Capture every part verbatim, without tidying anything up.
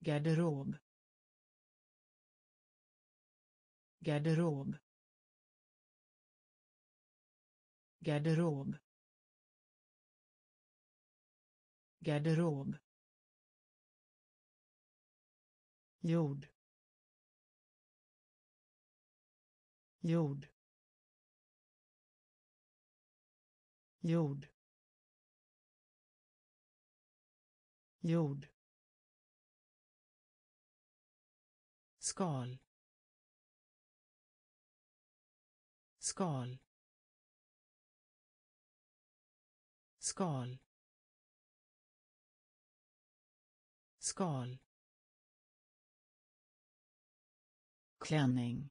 garderob garderob garderob garderob jord jord jord jord skal skal skal skal klänning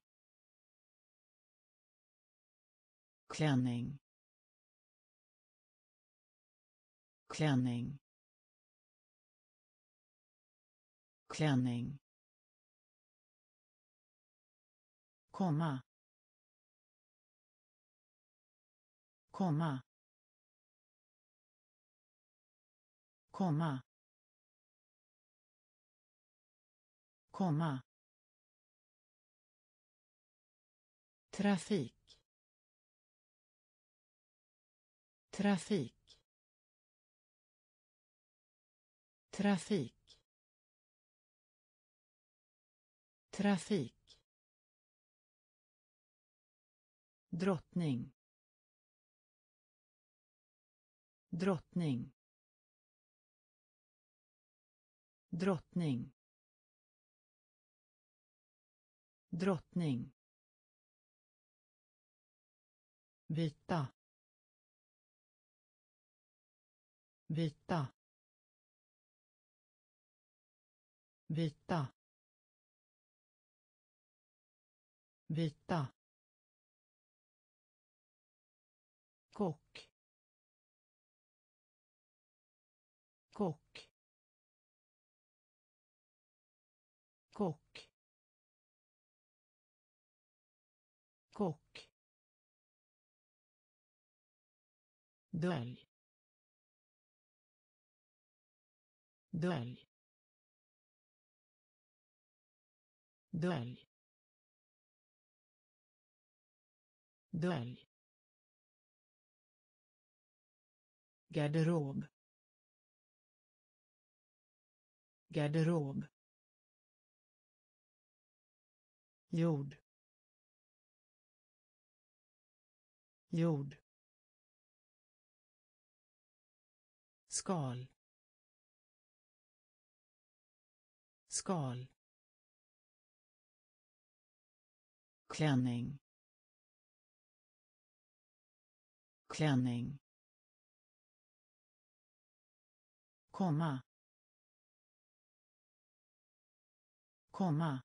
klänning klänning klänning komma komma komma komma trafik trafik trafik trafik drottning drottning drottning drottning vita vita vita vita kock kock kock kock dölj dölj dölj dölj garderob garderob jord jord skal skal klänning klänning komma komma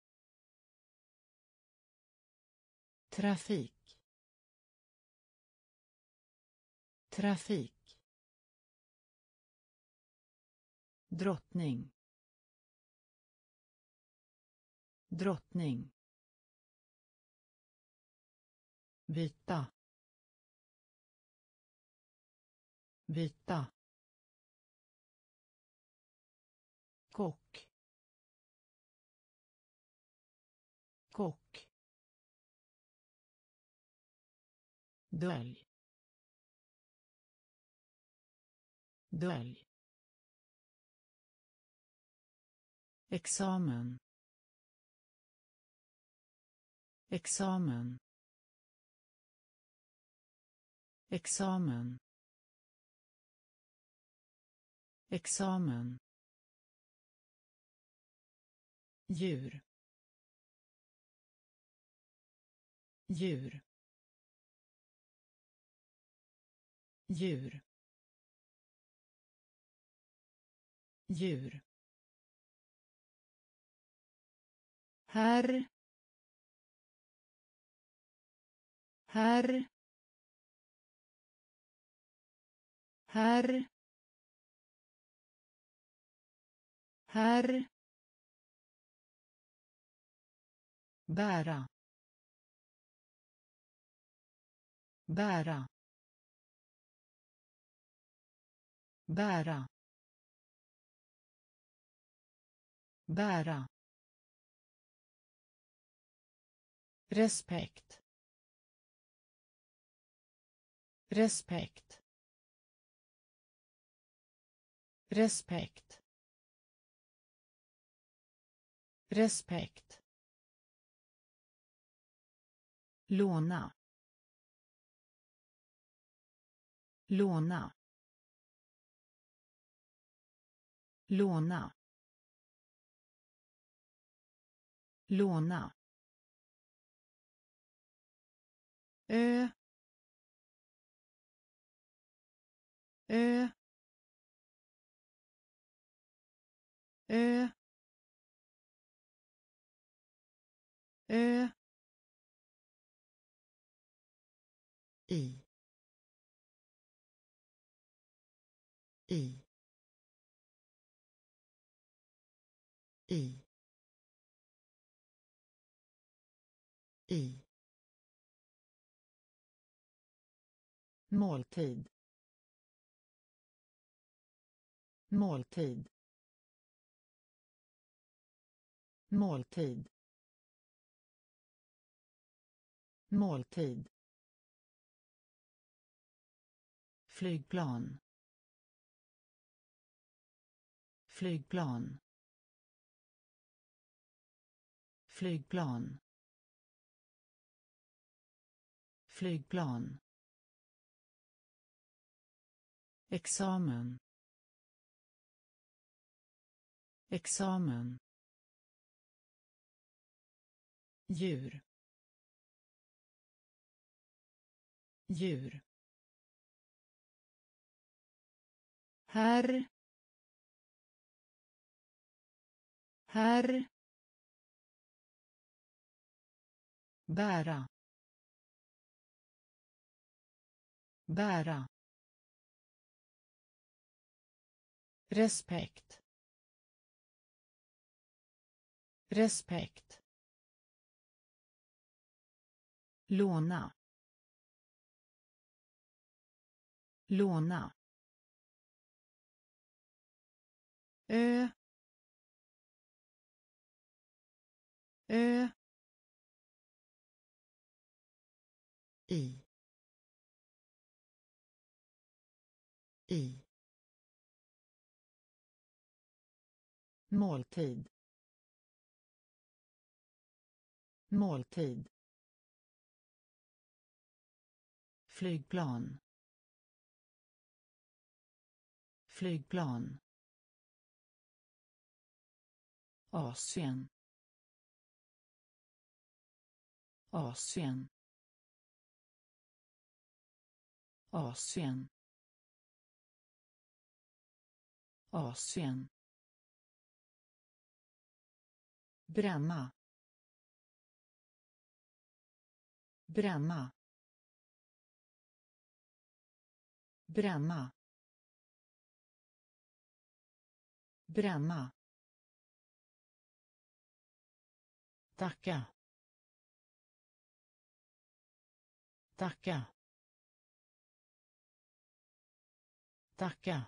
trafik trafik drottning drottning vita vita kock kock dölj dölj examen examen examen examen djur djur djur djur herr herr herr herr bära bära bära bära, respekt, respekt, respekt, respekt, låna, låna, låna, låna, ö, ö, ö, ö, i, i, i, i, måltid, måltid, måltid, måltid, flygplan, flygplan, flygplan, flygplan, examen, examen, djur, djur, herr, herr, bära, bära, respekt, respekt, låna, låna, ö, ö, i, i, måltid, måltid, flygplan, flygplan, Asien, Asien, Asien, Asien, bränna, bränna, bränna, bränna, tacka, tacka, tacka,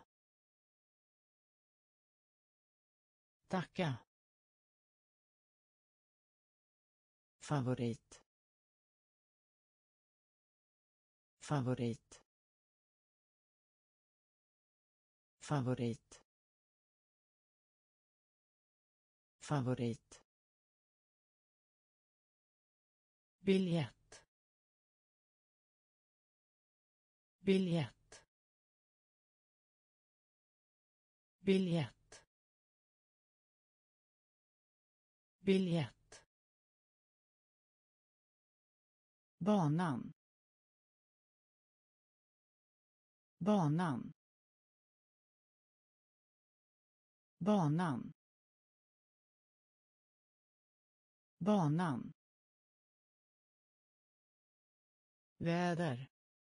tacka, favorit, favorit, favorit, favorit, biljett, biljett, biljett, biljett, banan, banan, banan, banan, väder,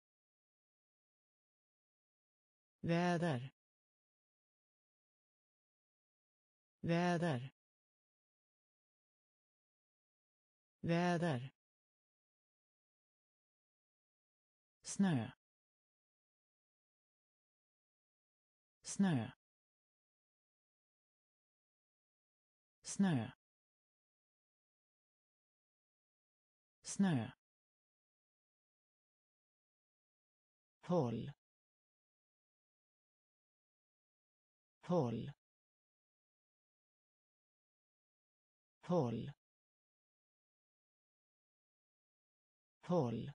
väder, väder, väder, snö, snö, snö, snö, håll, håll, håll, håll,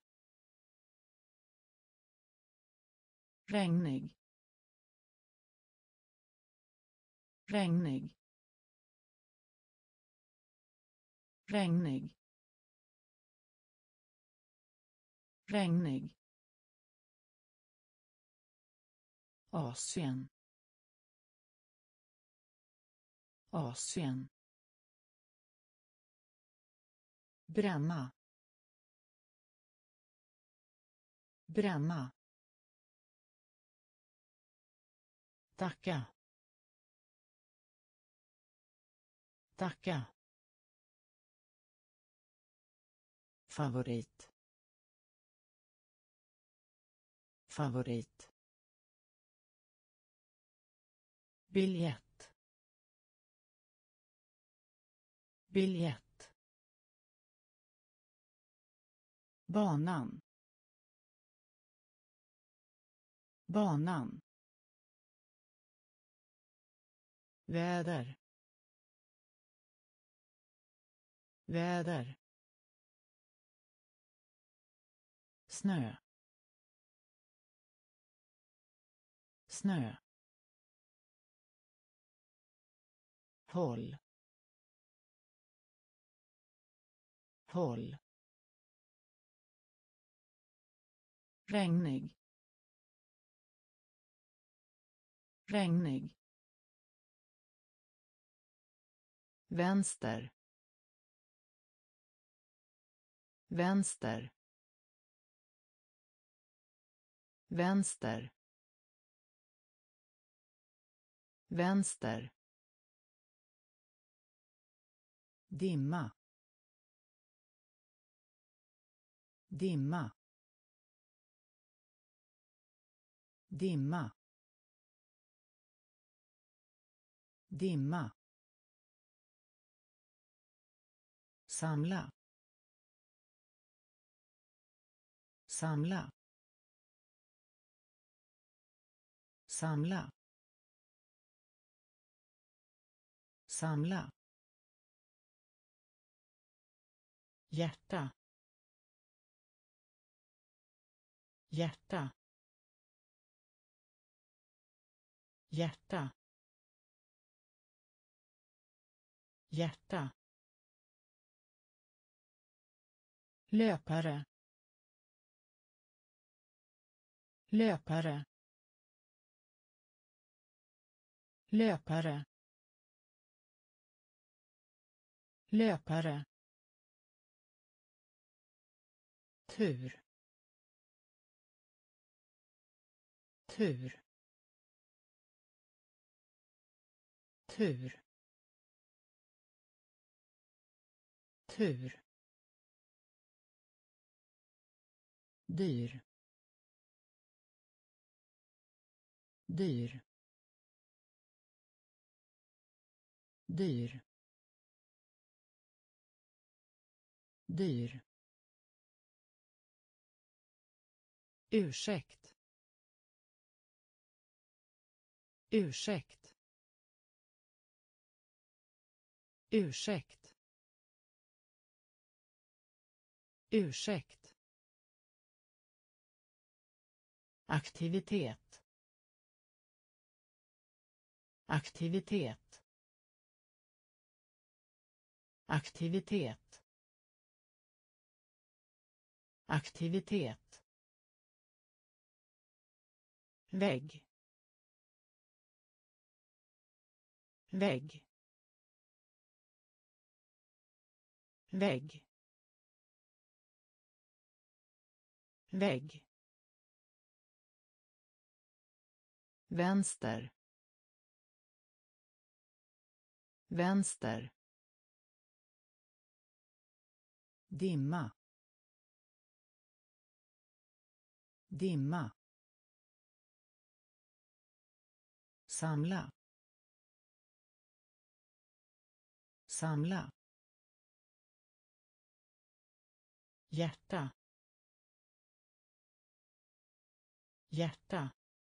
regnig, regnig, regnig, regnig, Asien, Asien, bränna, bränna, tacka, tacka, favorit, favorit, biljett, biljett, banan, banan, väder, väder, snö, snö, håll, håll, regnig, regnig, vänster, vänster, vänster, vänster, dimma, dimma, dimma, dimma, samla, samla, samla, samla, hjärta, hjärta, hjärta, hjärta, löpare, löpare, löpare, löpare, tur, tur, tur, tur, dyr, dyr, dyr, dyr, ursäkt, ursäkt, ursäkt, ursäkt, aktivitet, aktivitet, aktivitet, aktivitet, vägg, vägg, vägg, vägg, vänster, vänster, dimma, dimma, samla, samla, hjärta, hjärta,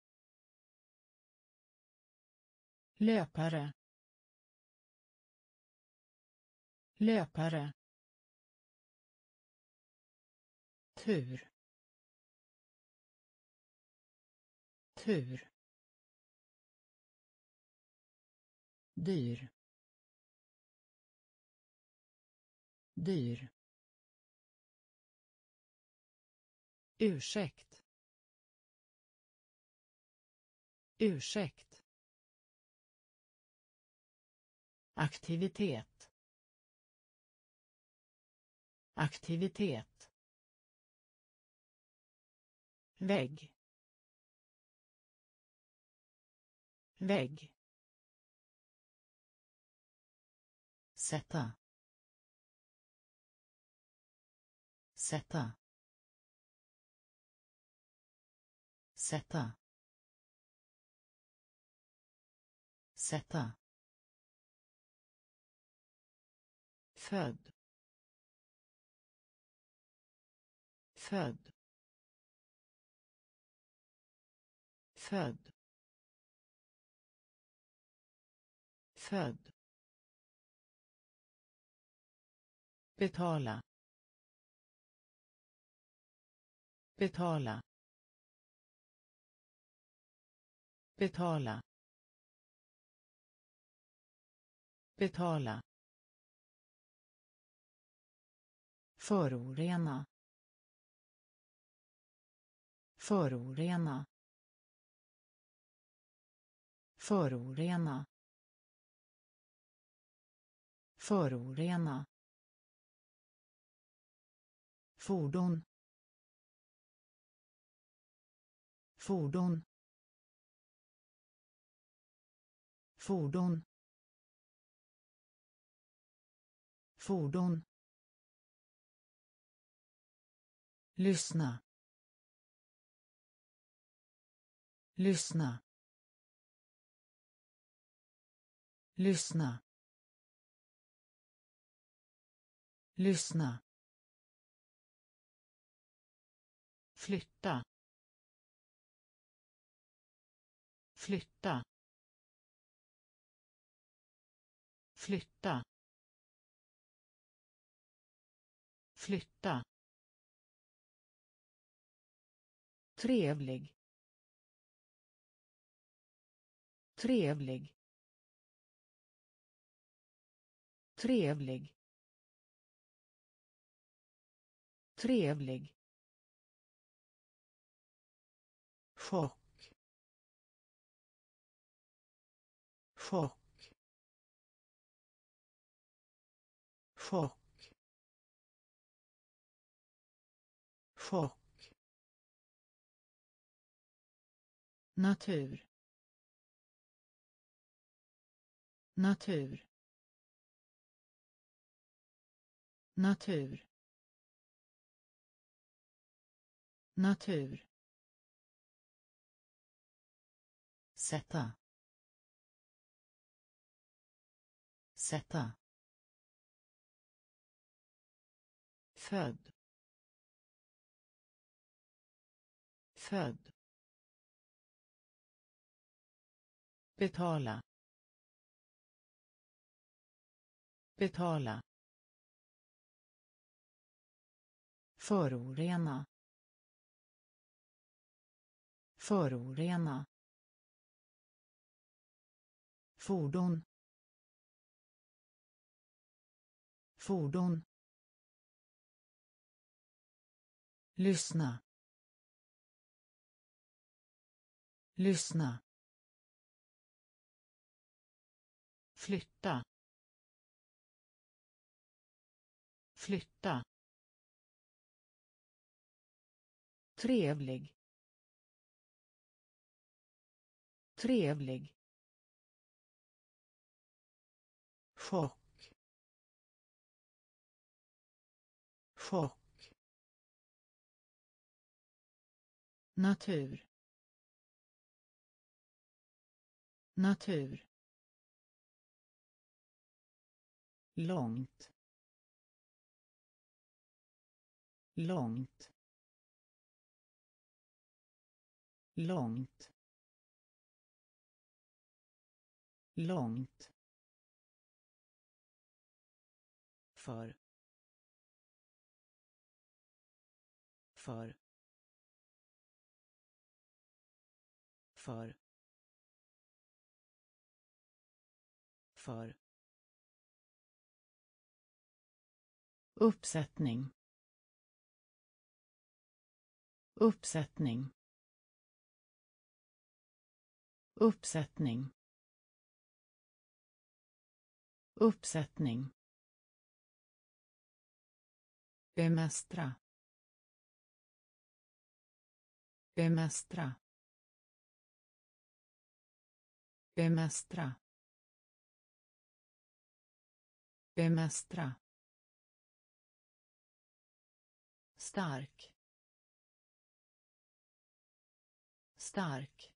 löpare, löpare, tur, tur, dyr, dyr, ursäkt, ursäkt, aktivitet, aktivitet, vägg, vägg, sätta, sätta, sätta, sätta, född, född, född, född, betala, betala, betala, betala, förorena, förorena, förorena, förorena, fordon, fordon, fordon, fordon, lyssna, lyssna, lyssna, lyssna, flytta, flytta, flytta, flytta, trevlig, trevlig, trevlig, trevlig, chock, chock, chock, chock, natur, natur, natur, natur, sätta, sätta, född, född, betala, betala, förorena, förorena, fordon, fordon, lyssna, lyssna, flytta, flytta, trevlig, trevlig, chock, chock, natur, natur, långt, långt, långt, långt, för, för, för, för, uppsättning, uppsättning, uppsättning, uppsättning, bemästra, bemästra, bemästra, bemästra, stark, stark,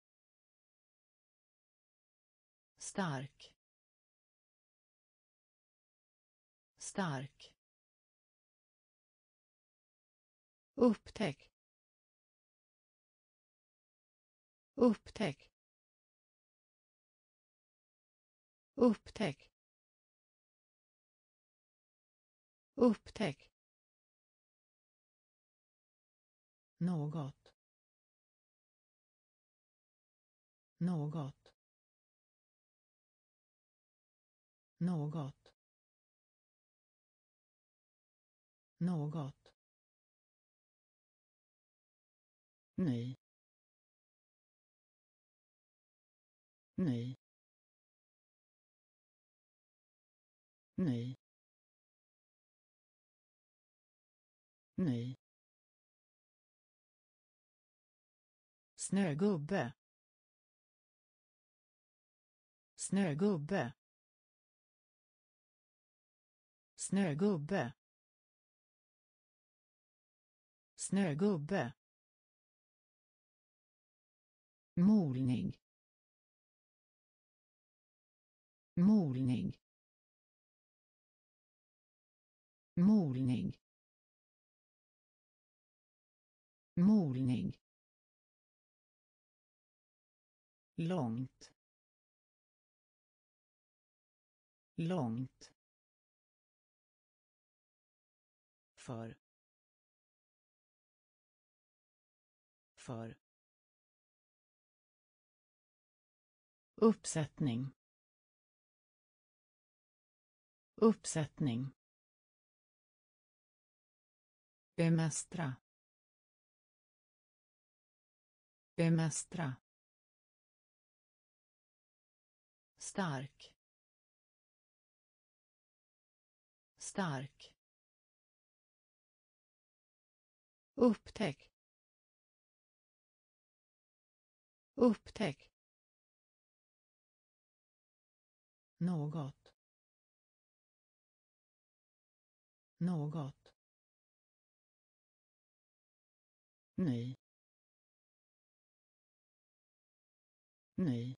stark, stark, upptäck, upptäck, upptäck, upptäck, något, något, något, något, ny, ny, ny, ny, snögubbe, snögubbe, snögubbe, snögubbe, molning, molning, molning, molning, långt, långt, för, för, uppsättning, uppsättning, bemästra, bemästra, stark, stark, upptäck, upptäck, något, något, ny, ny,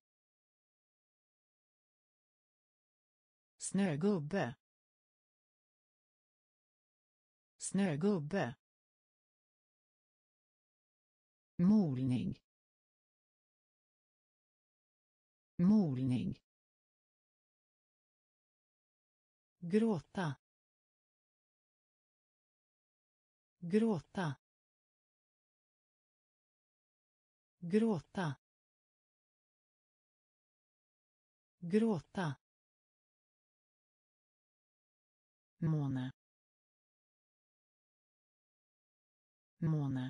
snögubbe, snögubbe, molning, molning, gråta, gråta, gråta, gråta, måne, måne,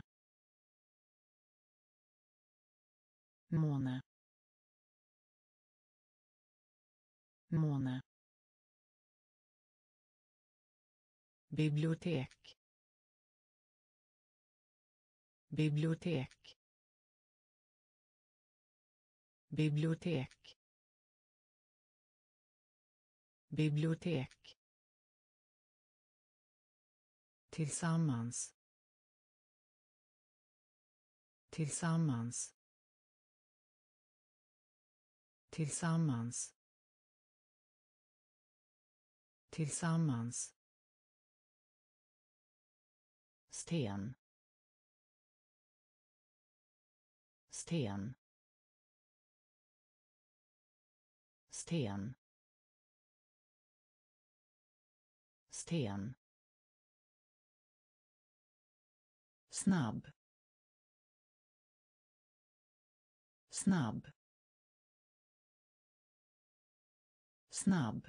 måne, måne, bibliotek, bibliotek, bibliotek, bibliotek, tillsammans, tillsammans, tillsammans, tillsammans, sten, sten, sten, sten, snabb, snabb, snabb,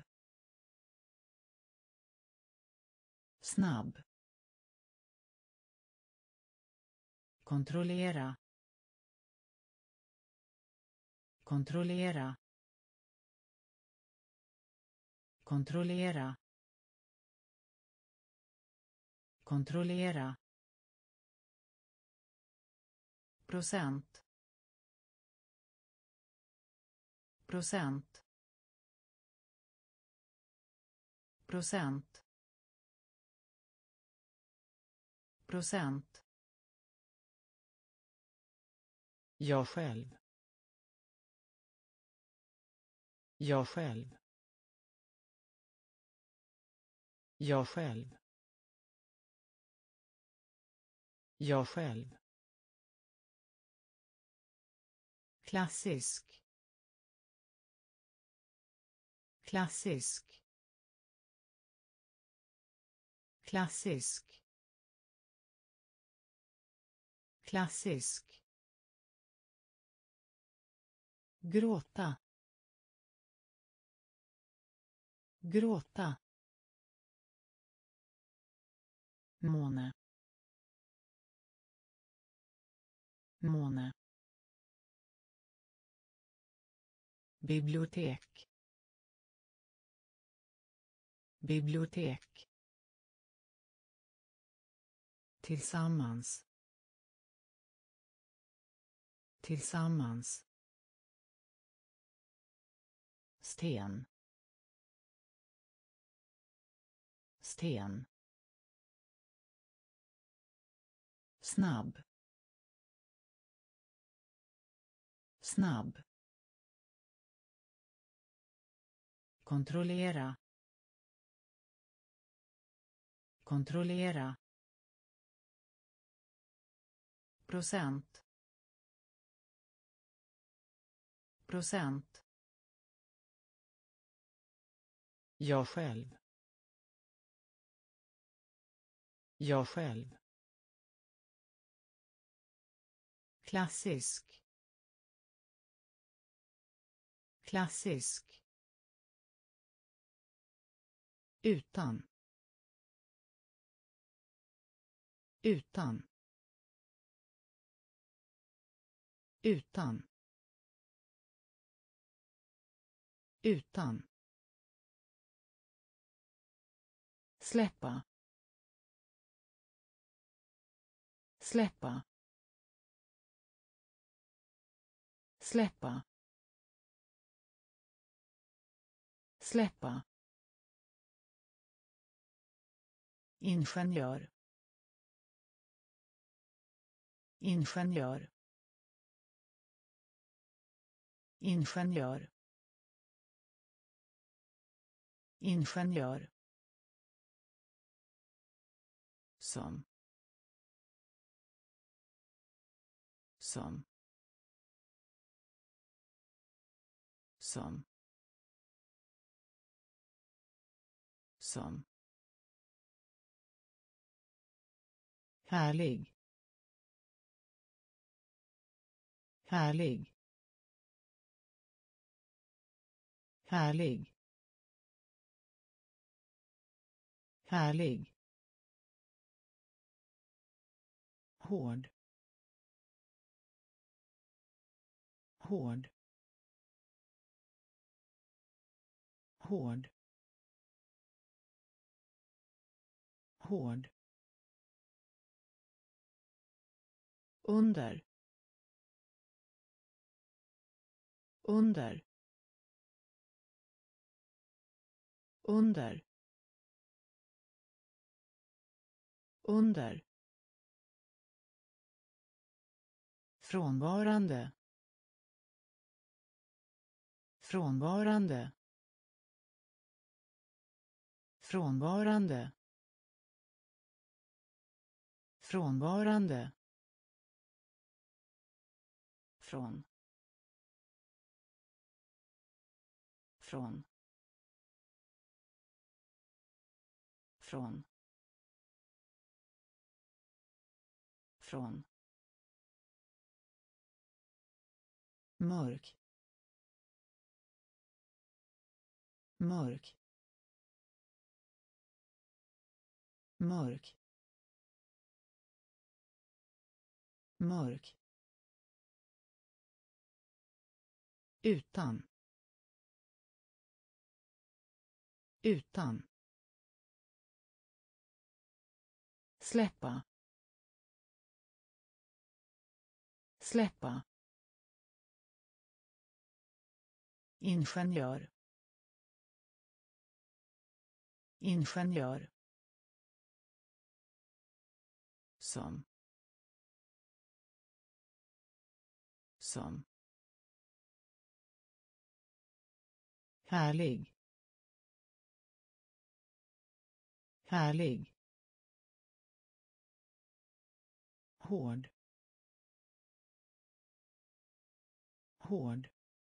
snabb, kontrollera, kontrollera, kontrollera, kontrollera, procent, procent, procent, procent, jag själv, jag själv, jag själv, jag själv, klassisk, klassisk, klassisk, klassisk, gråta, gråta, måne, måne, bibliotek, bibliotek, tillsammans, tillsammans, sten, sten, snabb, snabb, kontrollera, kontrollera, procent, procent, jag själv, jag själv, klassisk, klassisk, utan, utan, utan, utan, släppa, släppa, släppa, släppa, ingenjör, ingenjör, ingenjör, ingenjör, som, som, som, som, härlig, härlig, härlig, härlig, hård, hård, hård, hård, under, under, under, under, frånvarande, frånvarande, frånvarande frånvarande från från från från mörk mörk mörk mörk utan utan släppa släppa ingenjör ingenjör som som härlig härlig hård hård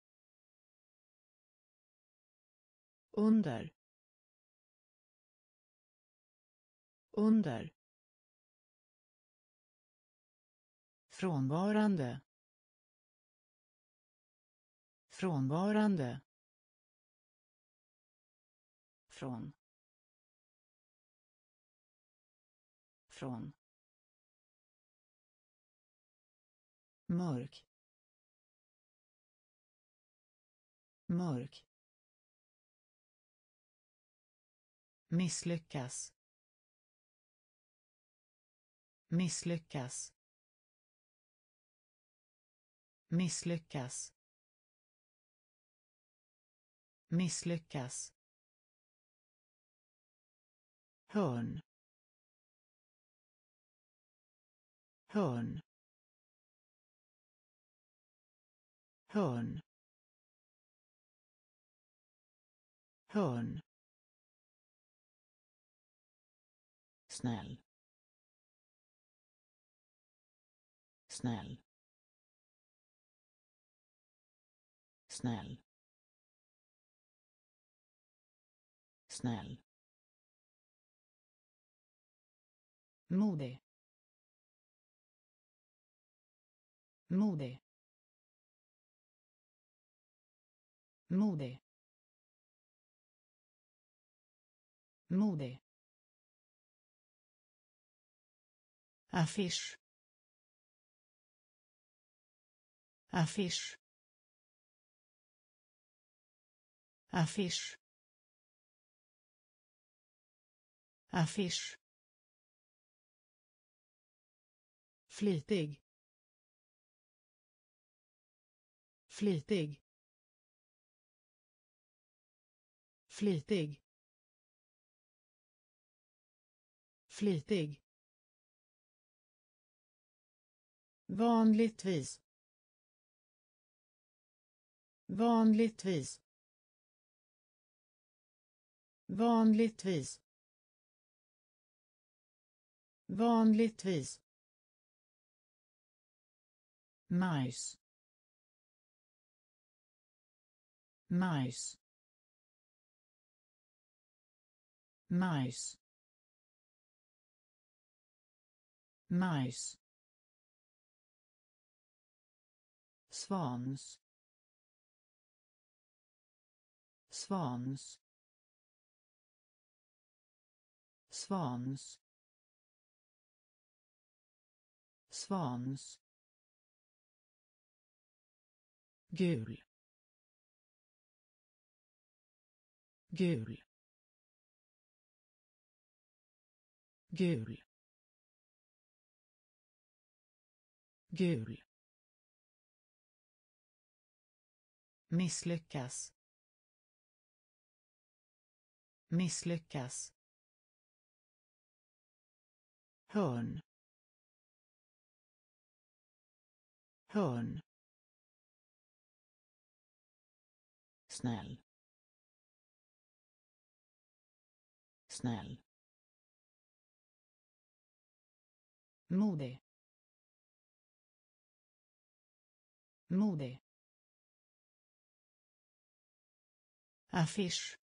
under under frånvarande frånvarande från från mörk mörk misslyckas misslyckas misslyckas misslyckas hörn hörn hörn hörn snäll snäll snäll snäll modig modig modig modig affisch affisch affisch affisch flitig flitig flitig flitig vanligtvis vanligtvis vanligtvis vanligtvis majs majs majs majs svans svans svans svans gul gul gul gul misslyckas misslyckas hörn hörn snäll snäll, modig, modig, affisch,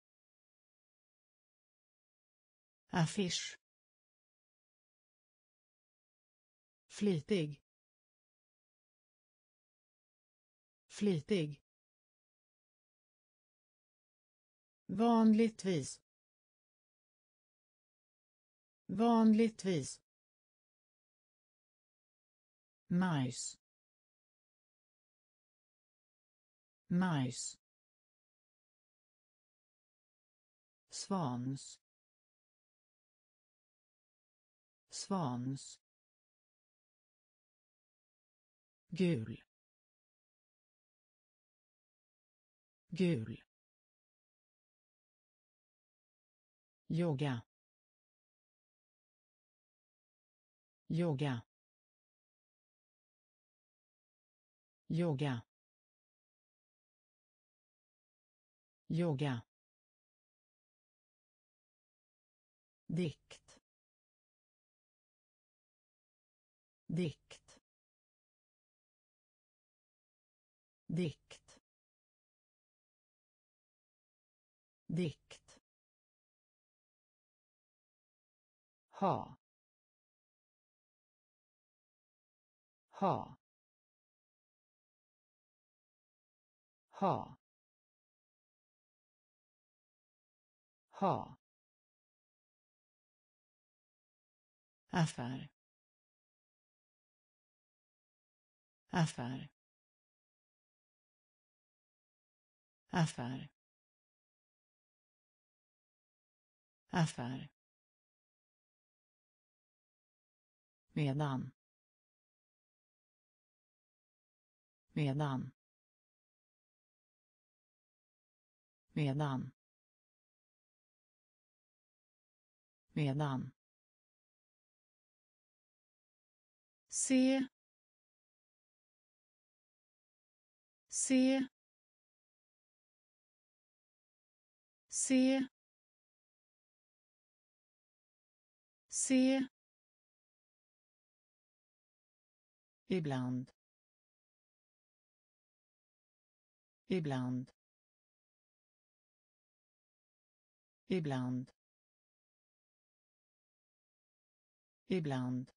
affisch, flitig, flitig, vanligtvis, vanligtvis, majs, majs, svans, svans, gul, gul, yoga, yoga, yoga, yoga, dikt, dikt, dikt, dikt, ha, ha, ha, ha, affär, affär, affär, affär, medan, medan, medan, medan, se, se, se, se, ibland, ibland, ibland, ibland,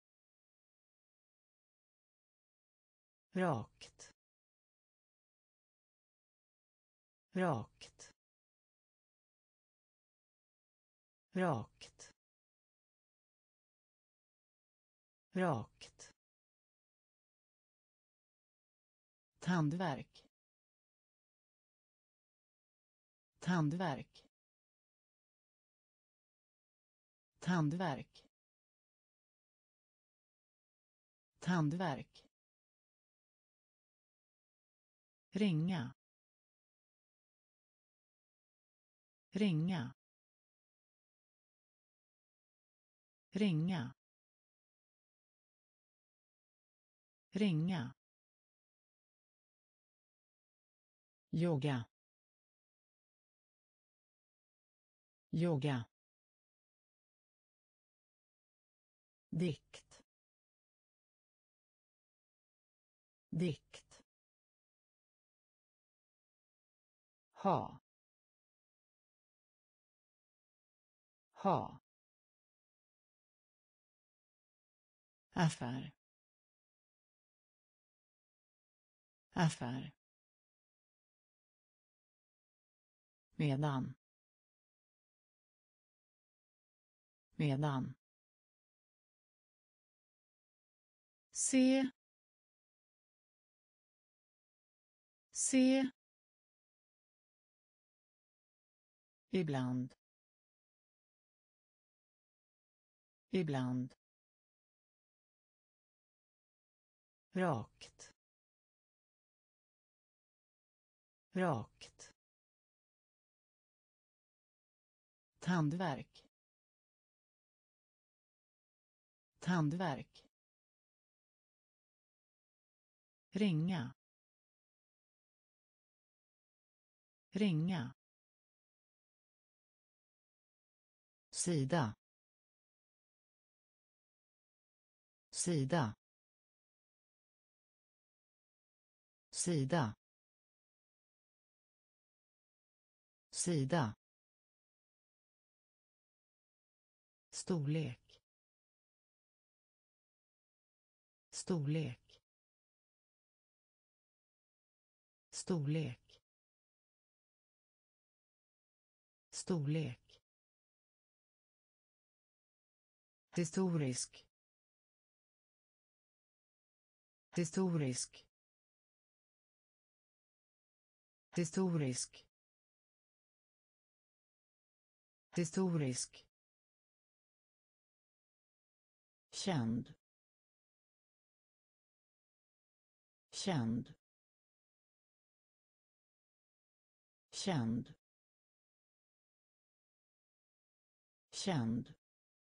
rakt, rakt, rakt, rakt, tandvärk, tandvärk, tandvärk, tandvärk, ringa, ringa, ringa, ringa, yoga, yoga, dikt, dikt, ha, ha, affär, affär, medan, medan, se, se, ibland, ibland, rakt, rakt, tandvärk, tandvärk, ringa, ringa, sida, sida, sida, sida, storlek, storlek, storlek, storlek, historisk, historisk, historisk, historisk, känd, känd, känd, känd,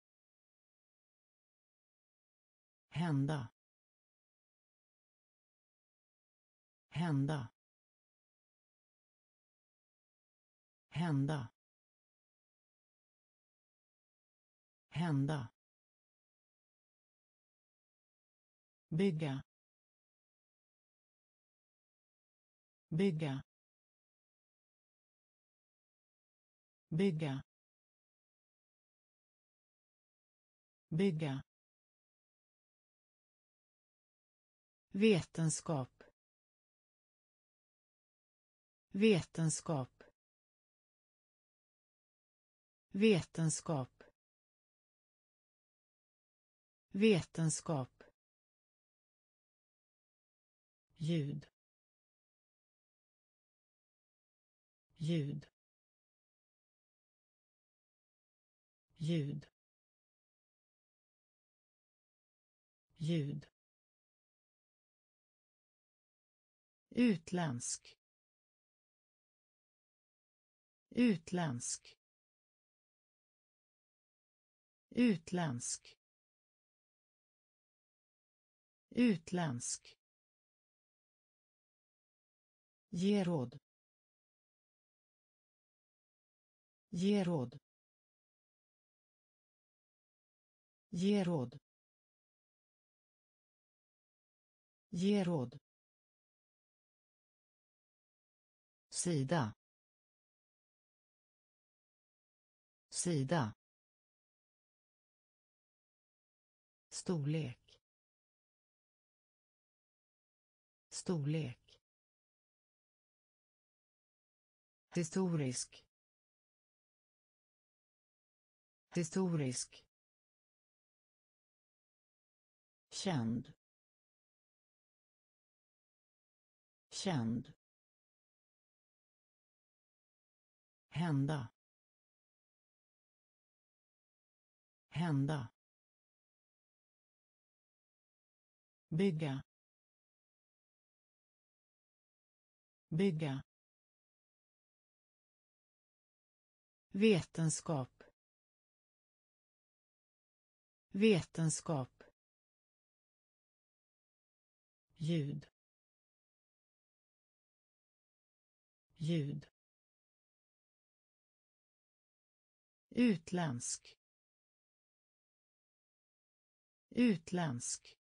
hända, hända, hända, hända, bygga, bygga, bygga, bygga, vetenskap, vetenskap, vetenskap, vetenskap, ljud, ljud, ljud, ljud, utländsk, utländsk, utländsk, utländsk, ge råd, ge råd, ge råd, ge råd, sida, sida, storlek, storlek, historisk, historisk, känd, känd, hända, hända, bygga, bygga, vetenskap, vetenskap, ljud, ljud, utländsk, utländsk,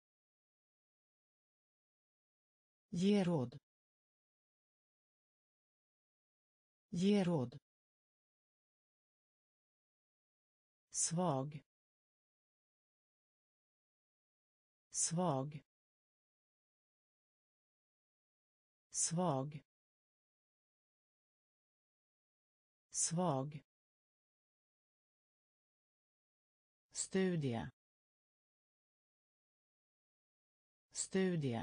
ge råd, ge råd, svag, svag, svag, svag, studie, studie,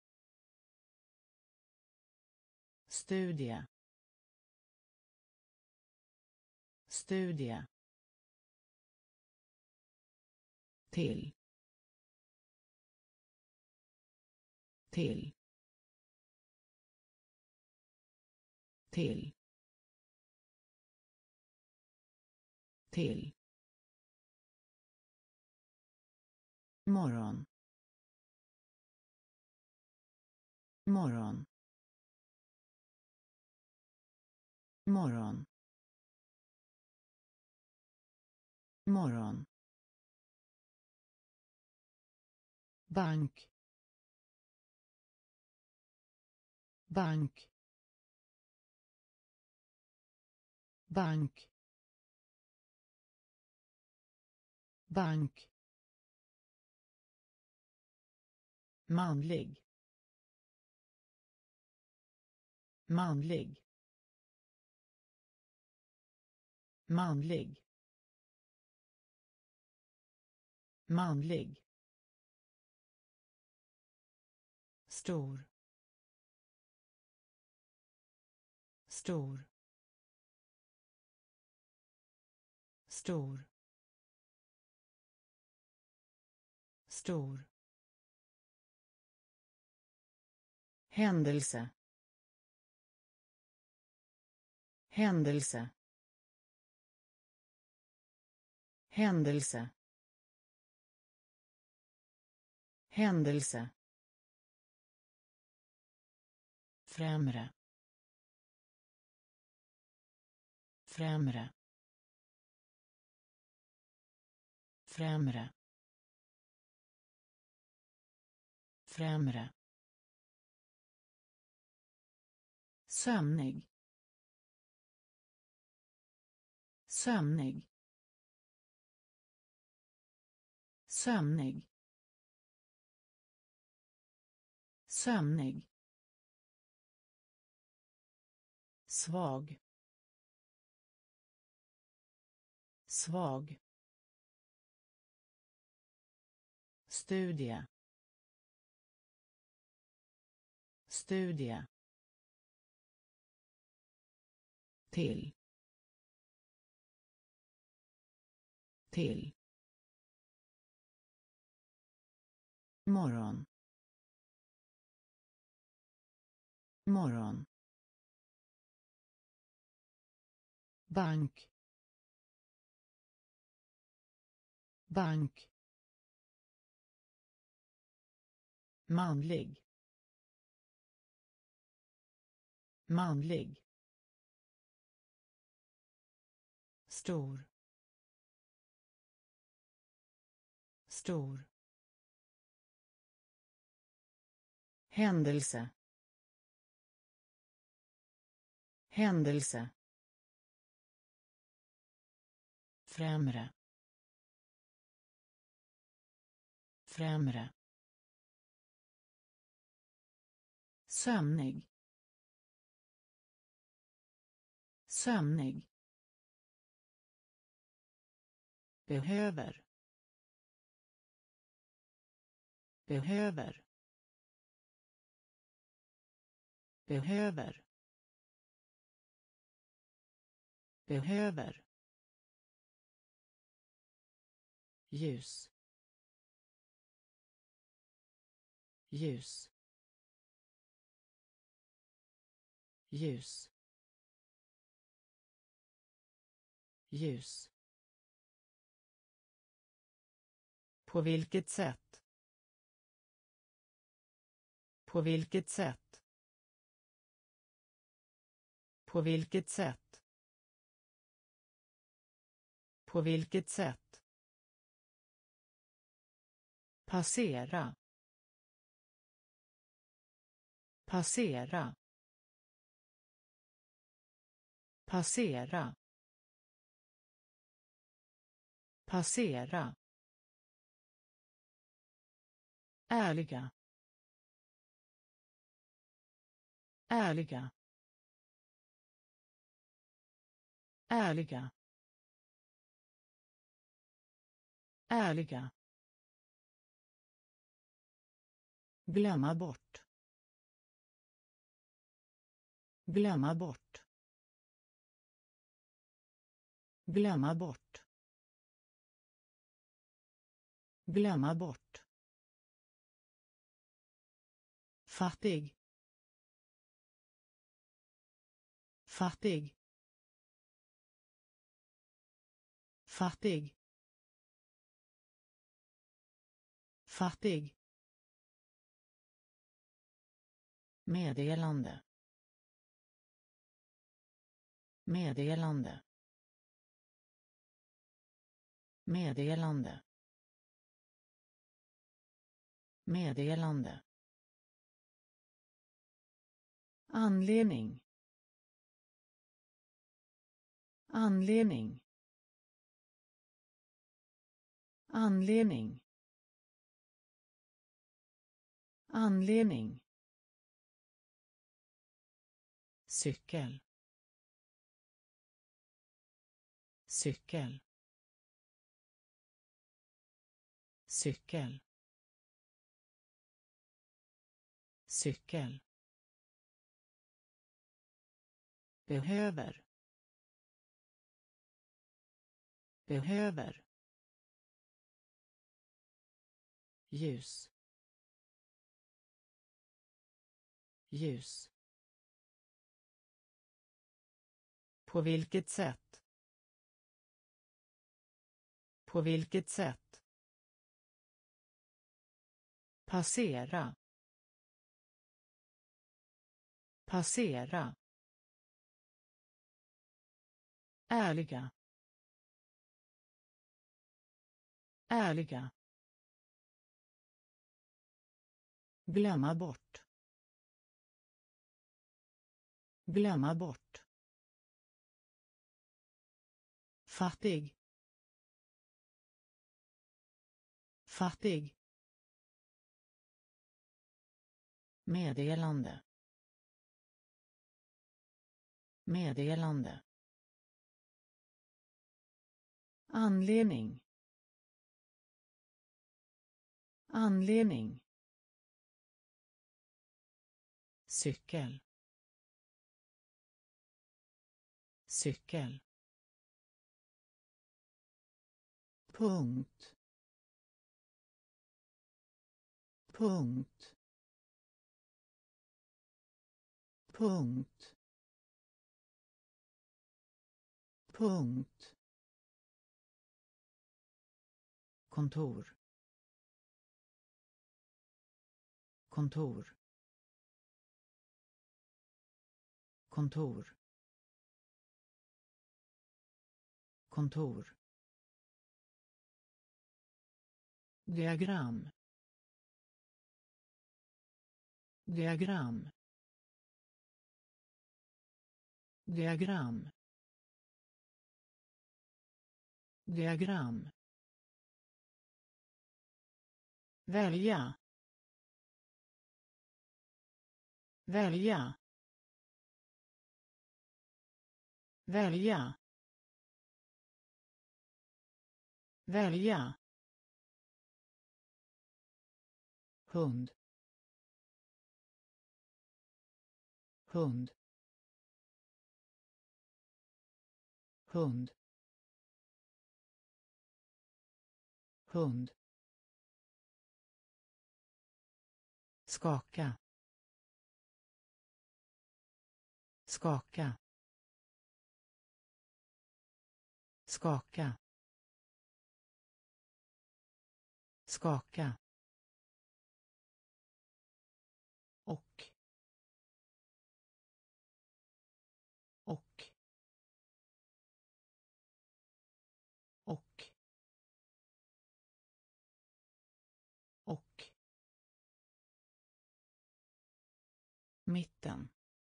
studie, studie, till, till, till, till, morgon, morgon, morgon, morgon, bank, bank, bank, bank, manlig, manlig, manlig, manlig, stor, stor, stor, stor, händelse, händelse, händelse, händelse, främre, främre, främre, främre, sömnig, sömnig, sömnig, sömnig, svag, svag, studie, studie, till, till, morgon, morgon, bank, bank, manlig, manlig, stor, stor, händelse, händelse, främre, främre, sömnig, sömnig, behöver, behöver, behöver, behöver, ljus, ljus, ljus, ljus, på vilket sätt, på vilket sätt, på vilket sätt, på vilket sätt, passera, passera, passera, passera, ärliga, ärliga, ärliga, ärliga, glömma bort, glömma bort, glömma bort, glömma bort, fattig, fattig, fattig, fattig, meddelande, meddelande, meddelande meddelande anledning anledning anledning anledning cykel cykel cykel cykel behöver behöver ljus ljus på vilket sätt på vilket sätt passera passera ärliga ärliga glömma bort glömma bort fattig fattig meddelande meddelande anledning anledning cykel cykel punkt punkt punkt punkt kontor kontor kontor kontor diagram diagram diagram diagram välja välja välja välja hund hund hund hund skaka skaka skaka skaka och och och och mitten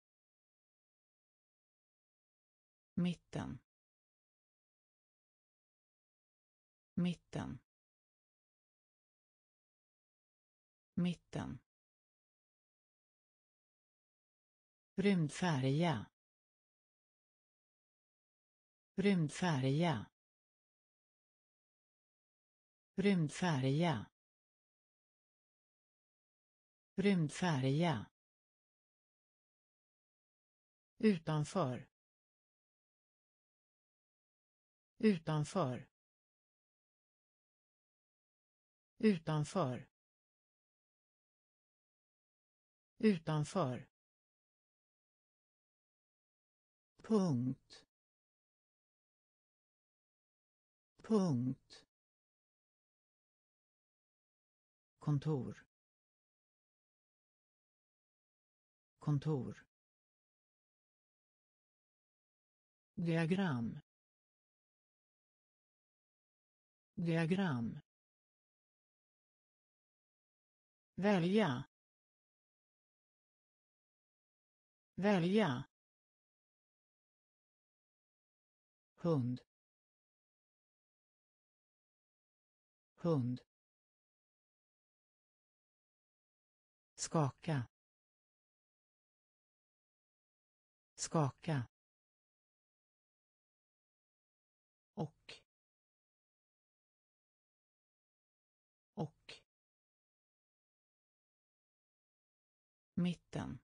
mitten mitten mitten rymdfärja rymdfärja rymdfärja rymdfärja utanför utanför utanför utanför punkt punkt kontor kontor diagram diagram, välja, välja, hund, hund, skaka, skaka, och, och, mitten,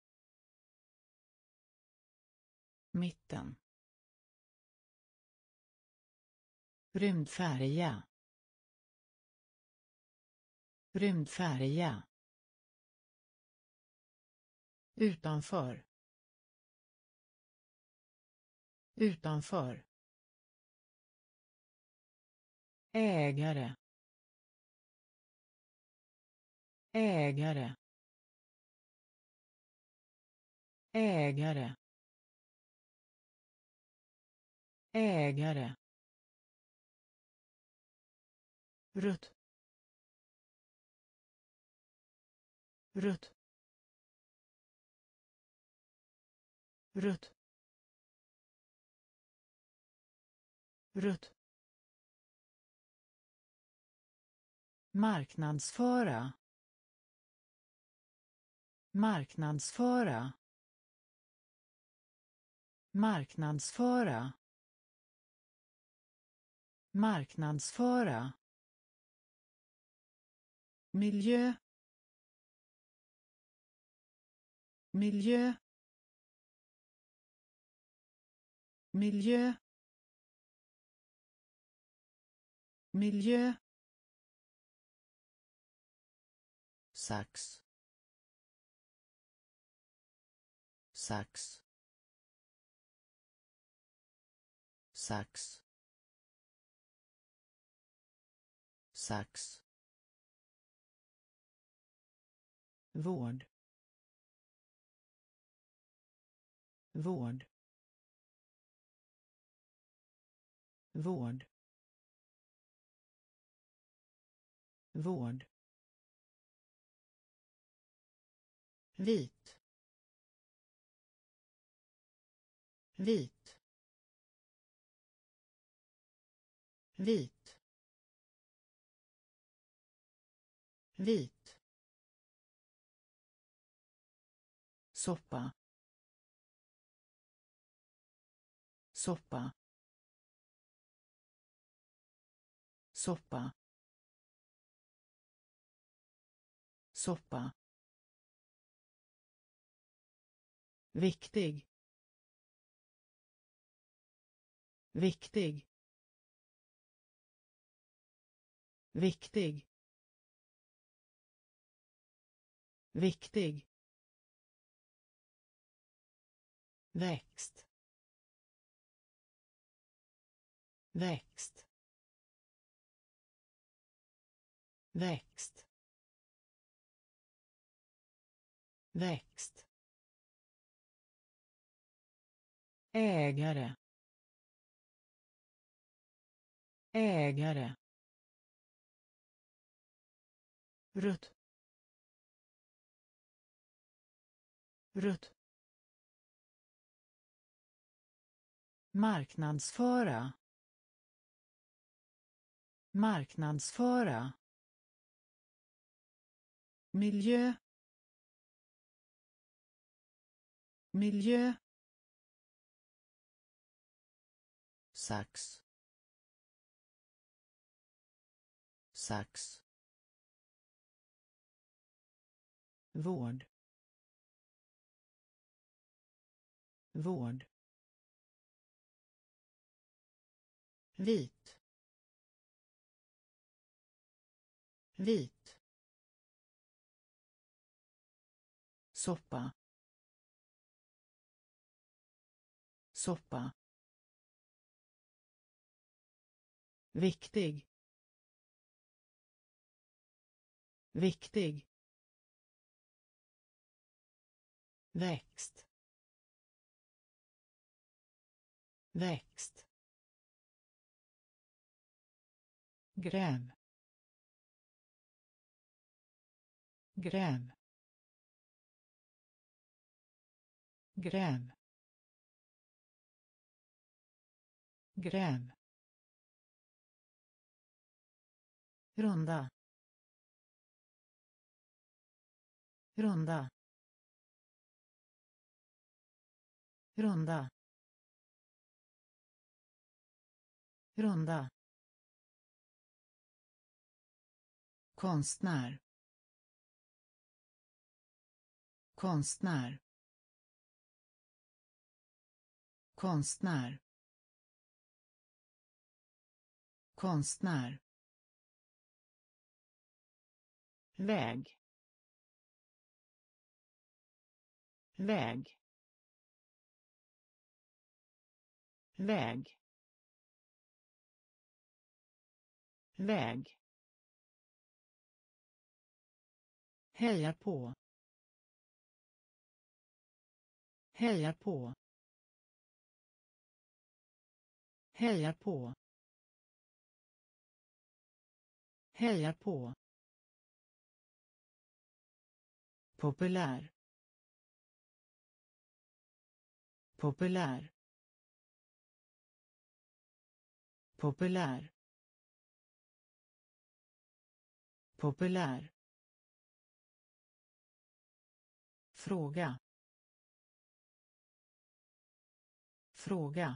mitten, rymdfärja, rymdfärja, utanför, utanför, ägare, ägare, ägare, ägare, rött, rött, rött, rött, marknadsföra, marknadsföra, marknadsföra, marknadsföra, miljö, miljö, miljö, miljö, sax, sax, sax, sax, vård, vård, vård, vård, vit, vit, vit, vit, soppa, soppa, soppa, soppa, viktig, viktig, viktig, viktig, växt, växt, växt, växt, ägare, ägare, rött, rött, marknadsföra, marknadsföra, miljö, miljö, sax, sax, vård, vård, vit, vit, soppa, soppa, viktig, viktig, växt, växt, gräv, gräv, gräv, gräv, runda, runda, runda, runda, konstnär, konstnär, konstnär, konstnär, väg, väg, väg, väg, heja på, heja på, heja på, heja på, populär, populär, populär, populär, fråga, fråga,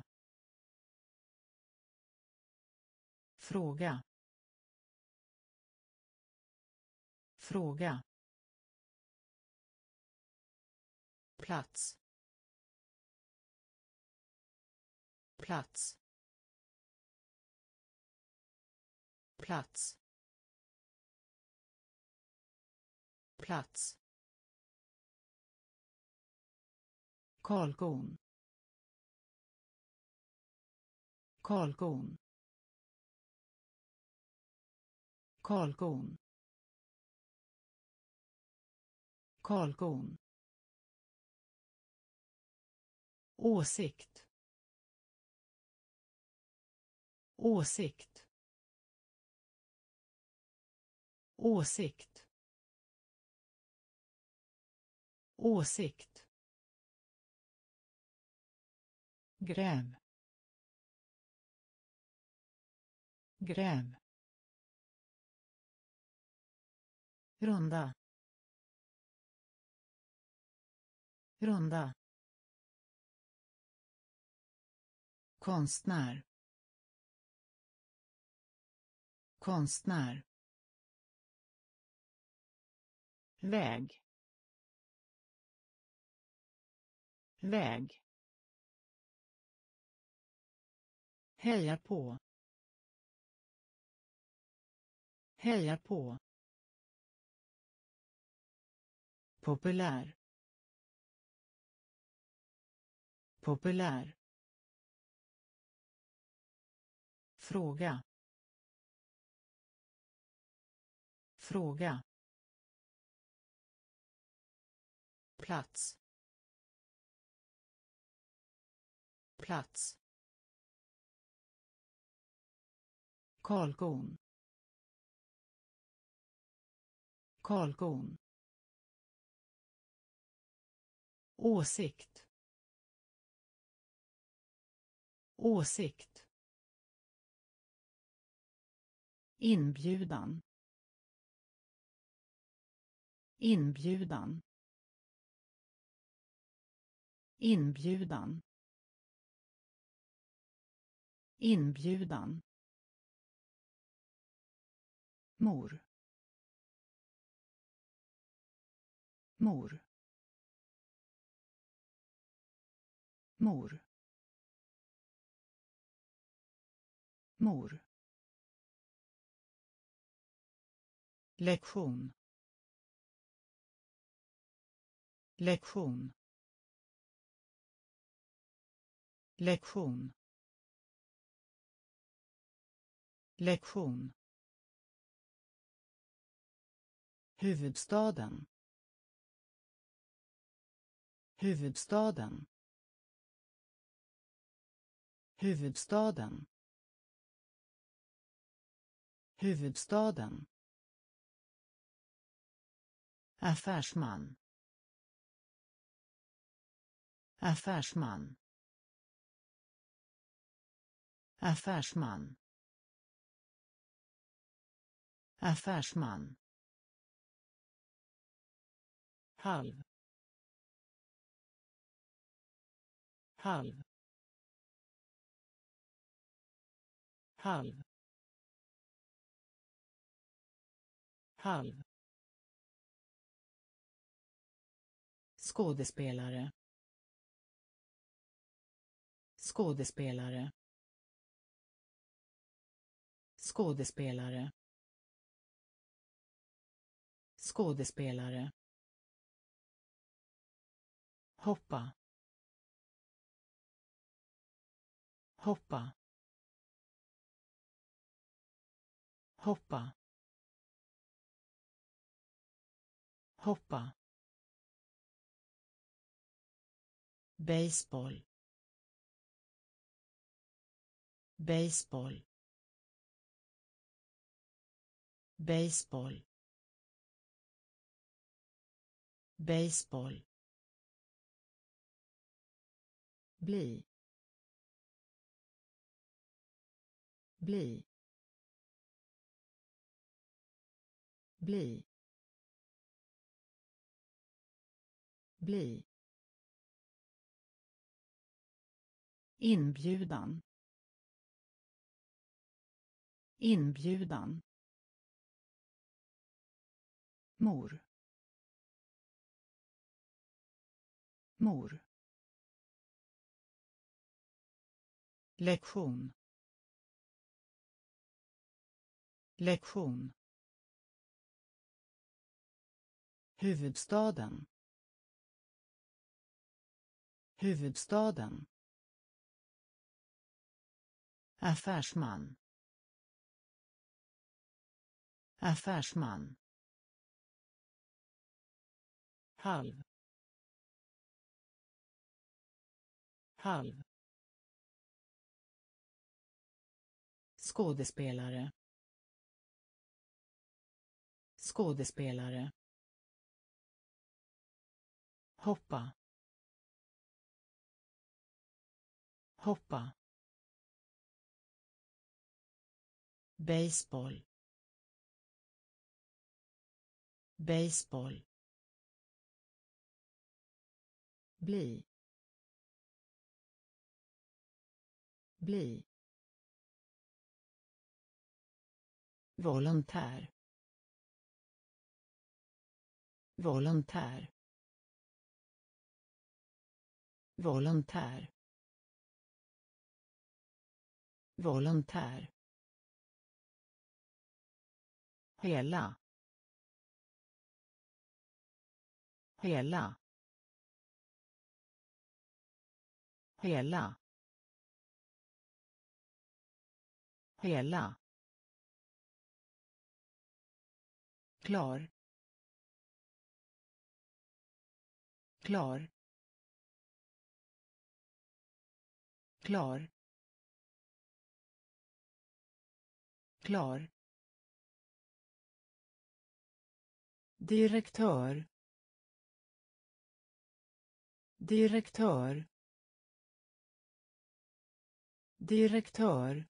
fråga, fråga, plats, plats, plats, plats, kalkon, kalkon, kalkon, kalkon, åsikt, åsikt, åsikt, åsikt, gräv, gräv, runda, runda, konstnär, konstnär, väg, väg, heja på, heja på, populär, populär, fråga, fråga, plats, plats, kalkon, kalkon, åsikt, åsikt, inbjudan, inbjudan, inbjudan, inbjudan, mor, mor, mor, mor, lektion, lektion, lektion, lektion, huvudstaden, huvudstaden, huvudstaden, huvudstaden, affärsman, affärsman, affärsman, affärsman, halv, halv, halv, halv, skådespelare, skådespelare, skådespelare, skådespelare, hoppa, hoppa, hoppa, hoppa, baseball, baseball, baseball, baseball, bli, bli, bli, bli, inbjudan, inbjudan, mor, mor, lektion, lektion, huvudstaden, huvudstaden, affärsman, affärsman, halv, halv, skådespelare, skådespelare, hoppa, hoppa, baseball, baseball, bli, bli, volontär, volontär, volontär, volontär, hela, hela, hela, hela, klar, klar, klar, klar, direktör, direktör, direktör,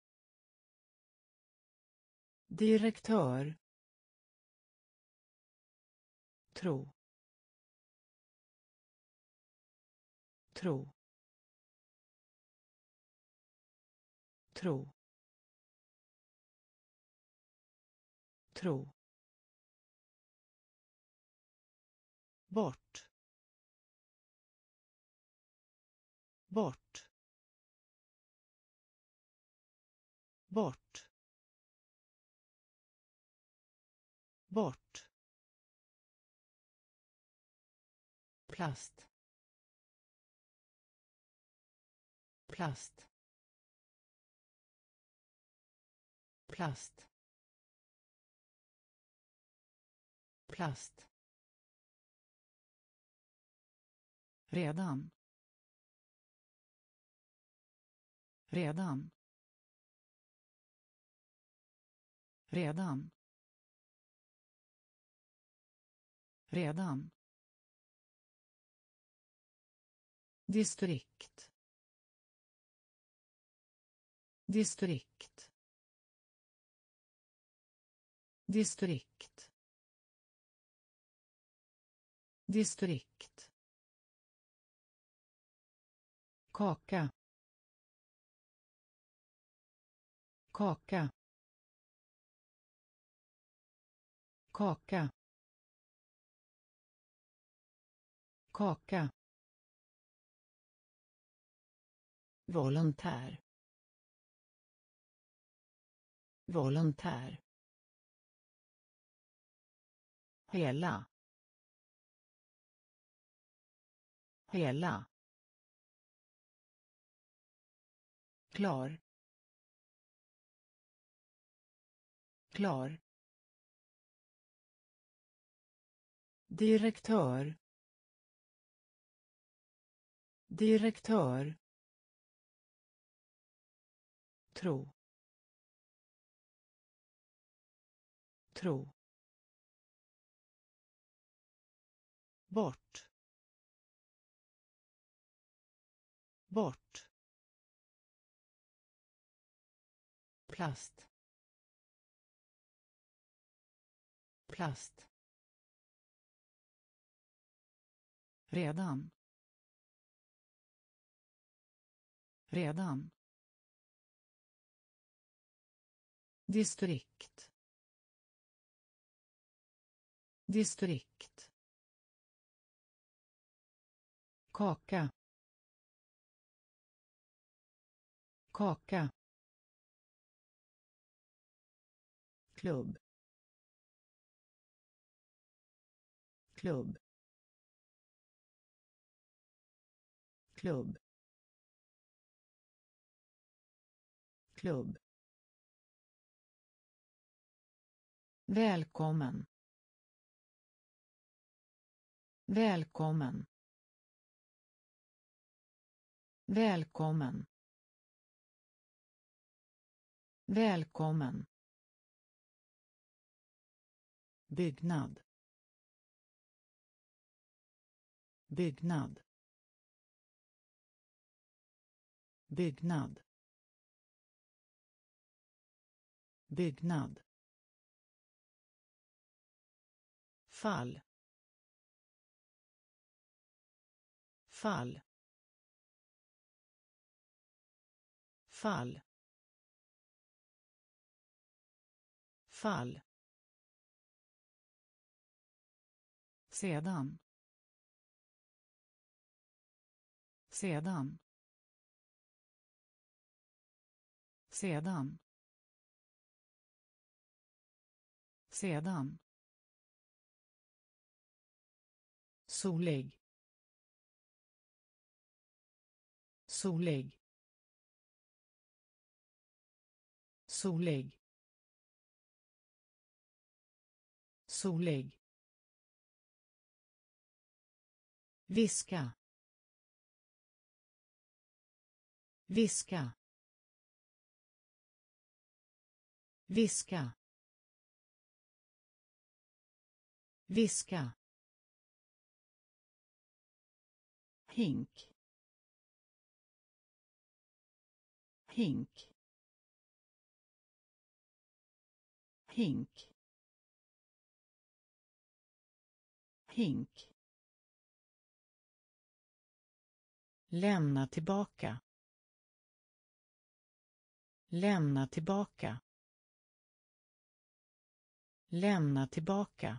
direktör, tro, tro, tro, tro, bort, bort, bort, bort, plast, plast, plast, plast, redan, redan, redan, redan, distrikt, distrikt, distrikt, distrikt, kaka, kaka, kaka, kaka, volontär, volontär, hela, hela, klar, klar, direktör, direktör, tro, tro, bort, bort, plast, plast, redan, redan, distrikt, distrikt, kaka, kaka, klubb, klubb, klubb, klubb, välkommen, välkommen, välkommen, välkommen, byggnad, byggnad, byggnad, byggnad, fall, fall, fall, fall, sedan, sedan, sedan, sedan, solig, solig, solig, solig, viska, viska, viska, viska, hink, hink, hink, hink, lämna tillbaka, lämna tillbaka, lämna tillbaka,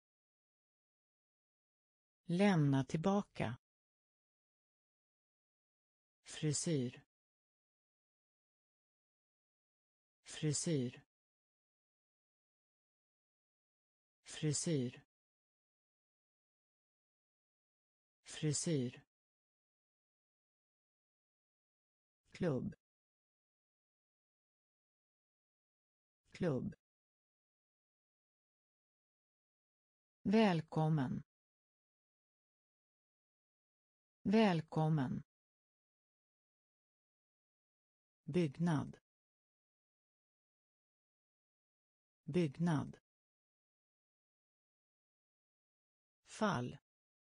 lämna tillbaka, frisyr, frisyr, frisyr, frisyr, klubb, klubb, välkommen, välkommen, byggnad, byggnad, fall,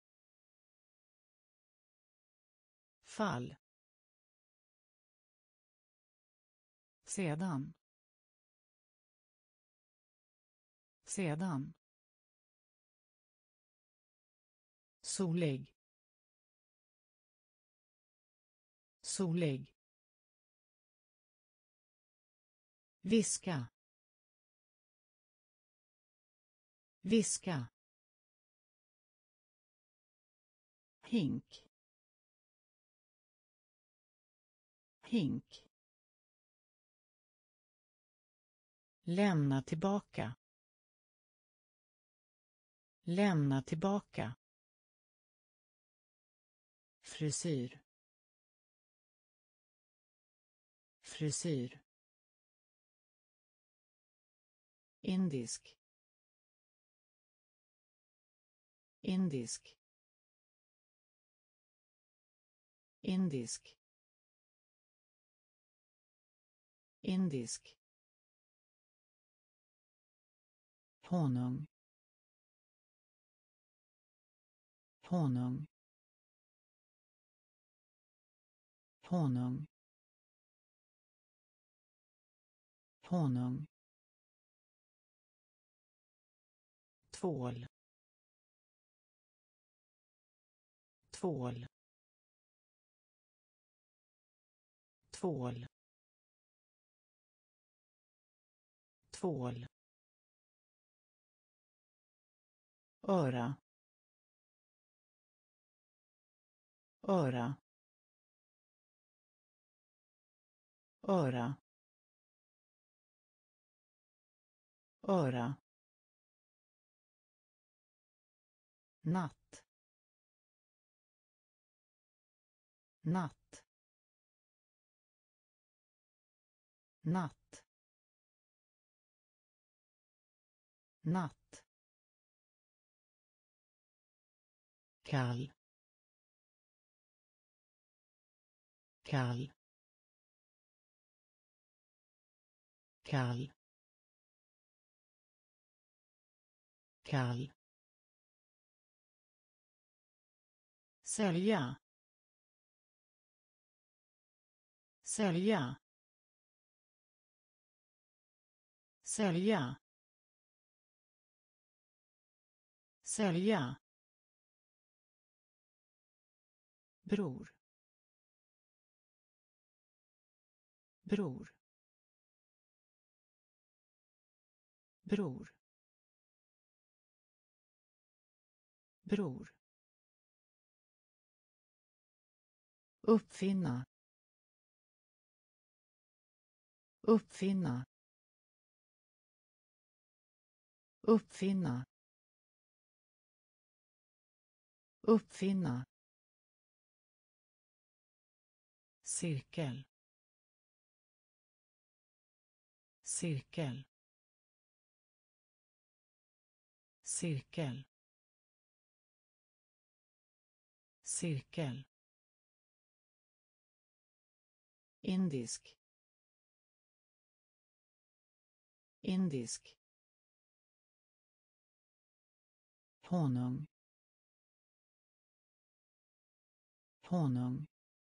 fall, sedan, sedan, solig, solig, viska, viska, hink, hink, lämna tillbaka, lämna tillbaka, frisyr, frisyr, indisk, indisk, indisk, indisk, honung, honung, honung, honung, tvål, tvål, tvål, tvål, öra, öra, öra, öra, natt, natt, natt, natt, kall, kall, kall, kall, sälja, sälja, sälja, sälja, bror, bror, bror, bror, uppfinna, uppfinna, uppfinna, uppfinna, cirkel, cirkel, cirkel, cirkel, indisk, indisk, honung, honung,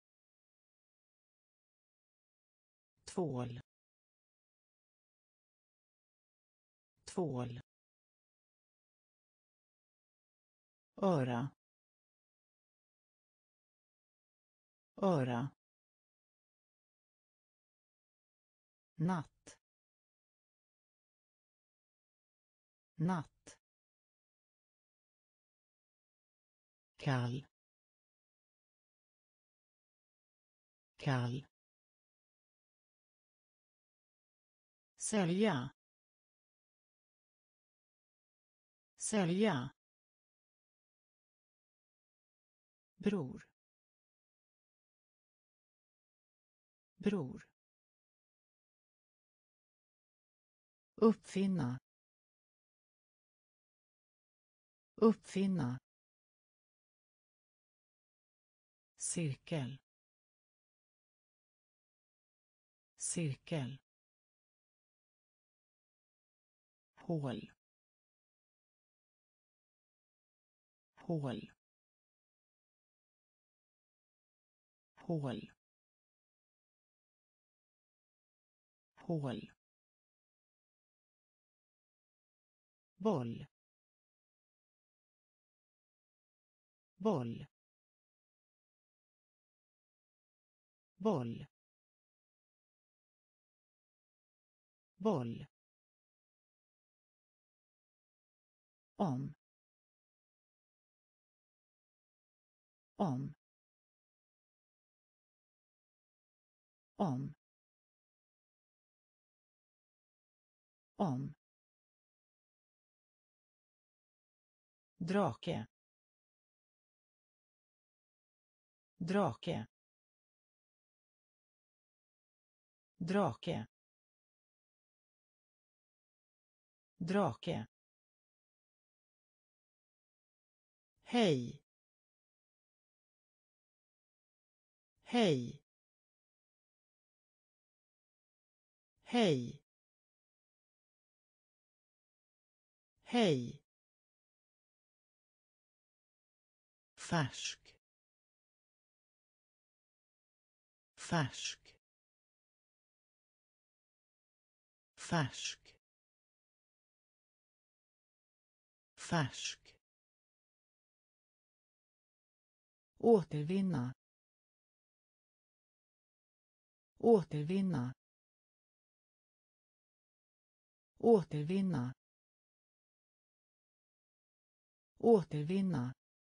tvål, tvål, öra, öra, natt, natt, kall, kall, sälja, sälja, bror, bror, uppfinna, uppfinna, cirkel, cirkel, hål, hål, hål, hål, boll, boll, boll, boll, om, om, om, om, drake, drake, drake, drake, hej, hej, hej, hej, färsk, färsk, färsk, färsk, återvinna, återvinna, återvinna, återvinna,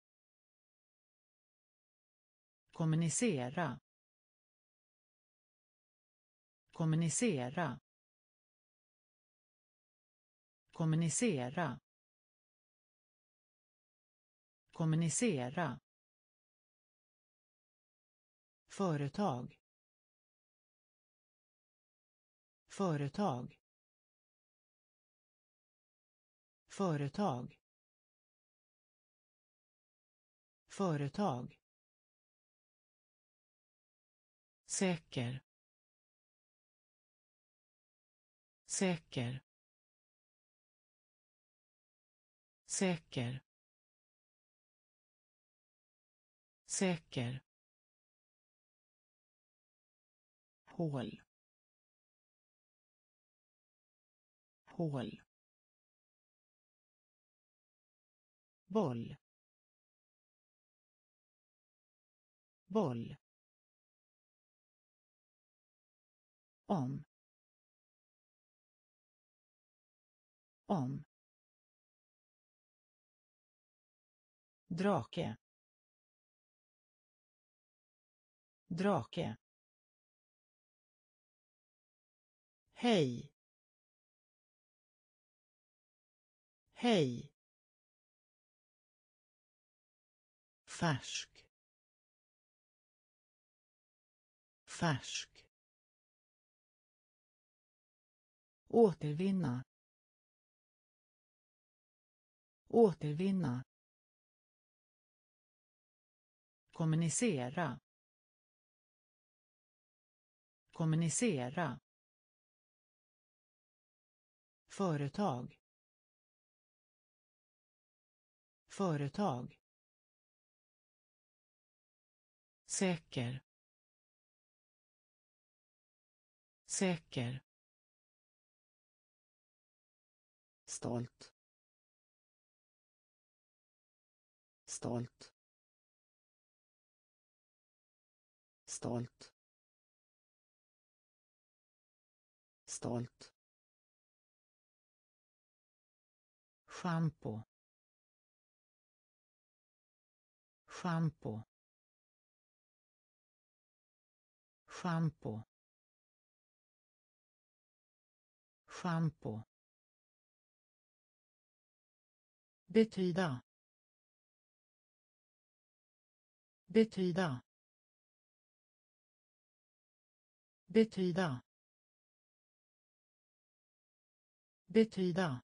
kommunicera, kommunicera, kommunicera, kommunicera, företag, företag, företag, företag, säker, säker, säker, säker, hål, hål, boll, boll, om, om, drake, drake, hej, hej, färsk, färsk, återvinna, återvinna, kommunicera, kommunicera, företag, företag, säker, säker, stolt, stolt, stolt, stolt, shampoo, shampoo, shampoo, shampoo, betyda, betyda, betyda, betyda,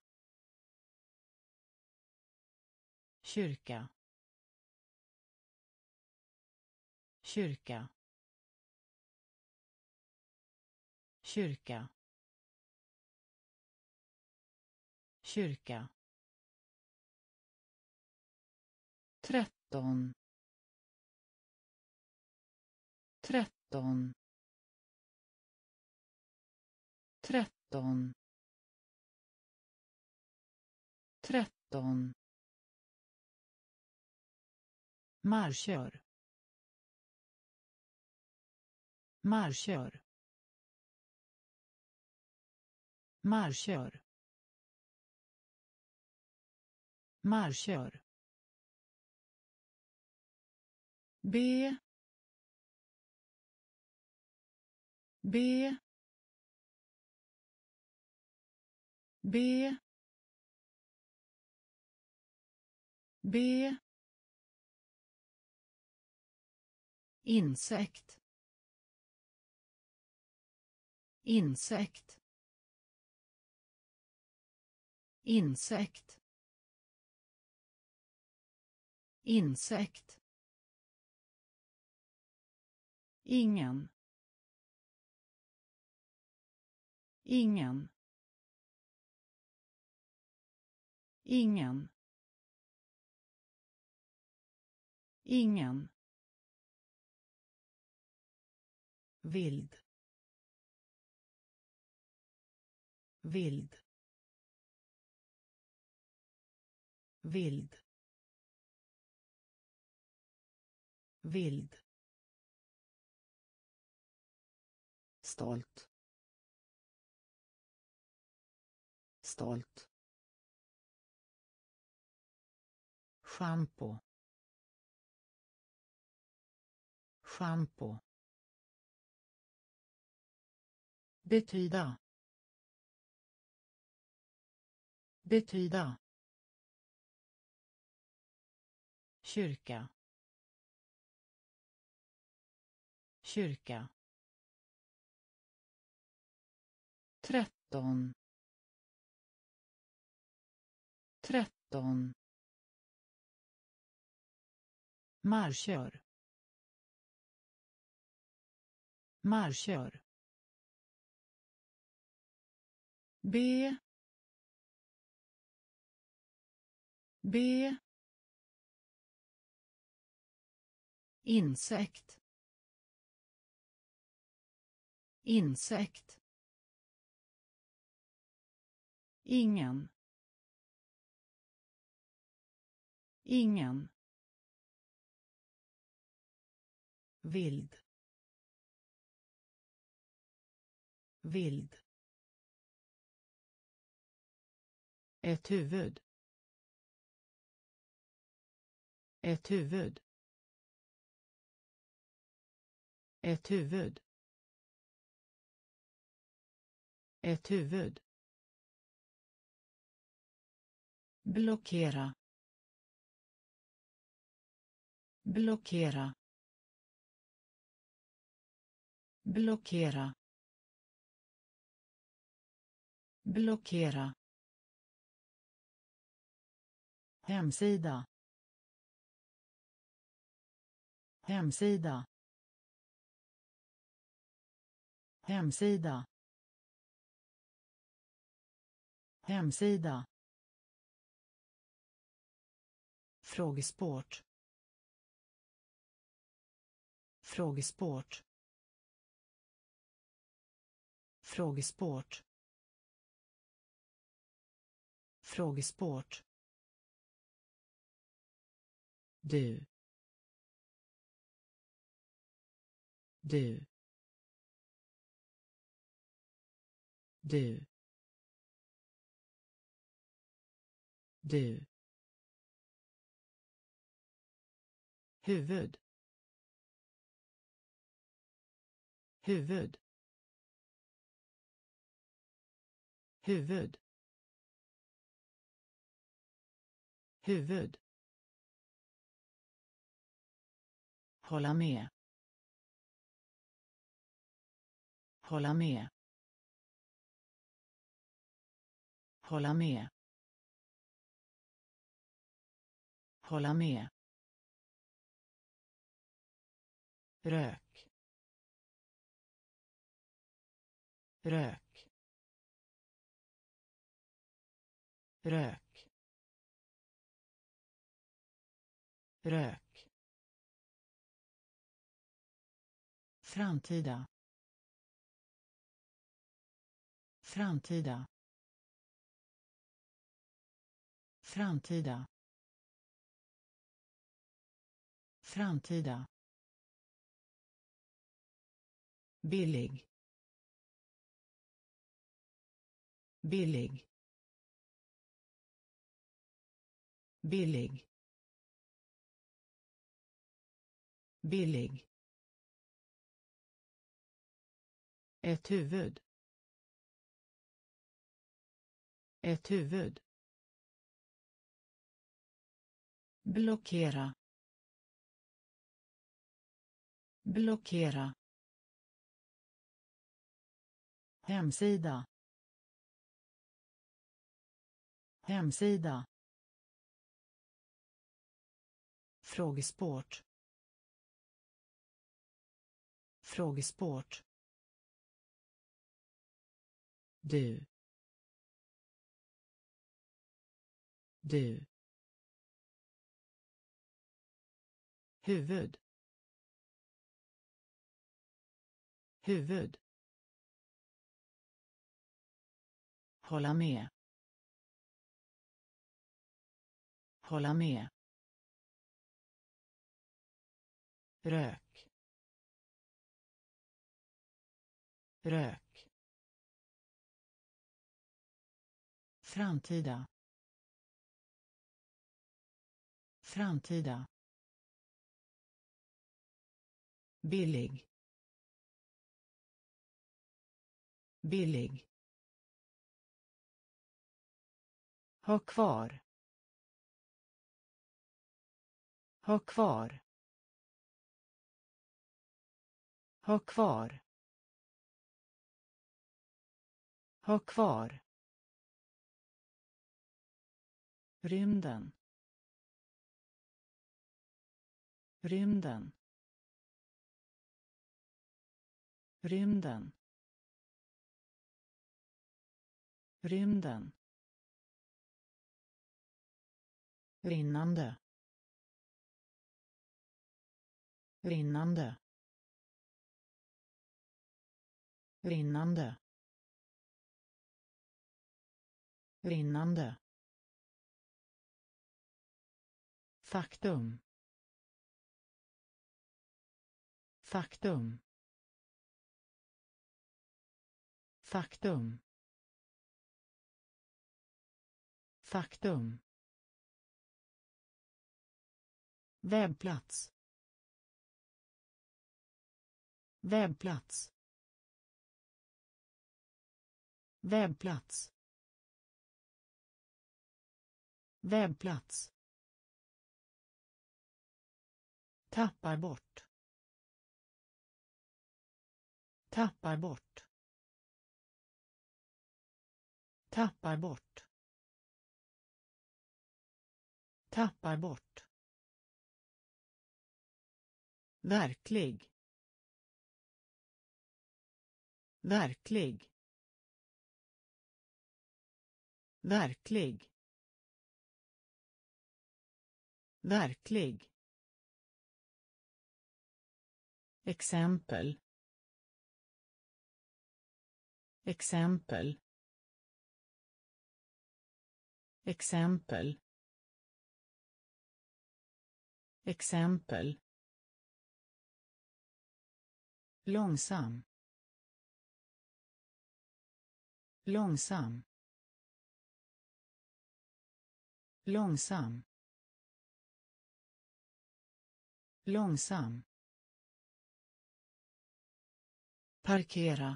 kyrka, kyrka, kyrka, kyrka, tretton, tretton, tretton, tretton, marschör, marschör, marschör, marschör, B, B, B, B, insekt, insekt, insekt, insekt, ingen, ingen, ingen, ingen, vild, vild, vild, vild, stolt, stolt, shampoo, shampoo, betyda, betyda, kyrka, kyrka, tretton, tretton, marschör, marschör, B, B, insekt, insekt, ingen, ingen, vild, vild, ett huvud, ett huvud, ett huvud, ett huvud, blockera, blockera, blockera, blockera, hemsida, hemsida, hemsida, hemsida, frågesport, frågesport, frågesport, frågesport, du, du, du, du, huvud, huvud, huvud, huvud, hålla med, hålla med, hålla med, hålla med, rök, rök, rök, rök, framtida, framtida, framtida, framtida, billig, billig, billig, billig, ett huvud, ett huvud, blockera, blockera, hemsida, hemsida, frågesport, frågesport, du, du, huvud, huvud, hålla med, hålla med, rök, rök, framtida, framtida, billig, billig, ha kvar, ha kvar, ha kvar, ha kvar, rymden, rymden, rymden, rymden, rinnande, rinnande, rinnande, rinnande, faktum, faktum, faktum, faktum, webbplats, webbplats, webbplats, webbplats, tappar bort, tappar bort, tappar bort, tappar bort, verklig, verklig, verklig, verklig, exempel, exempel, exempel, exempel, långsam, långsam, långsam, långsam, parkera,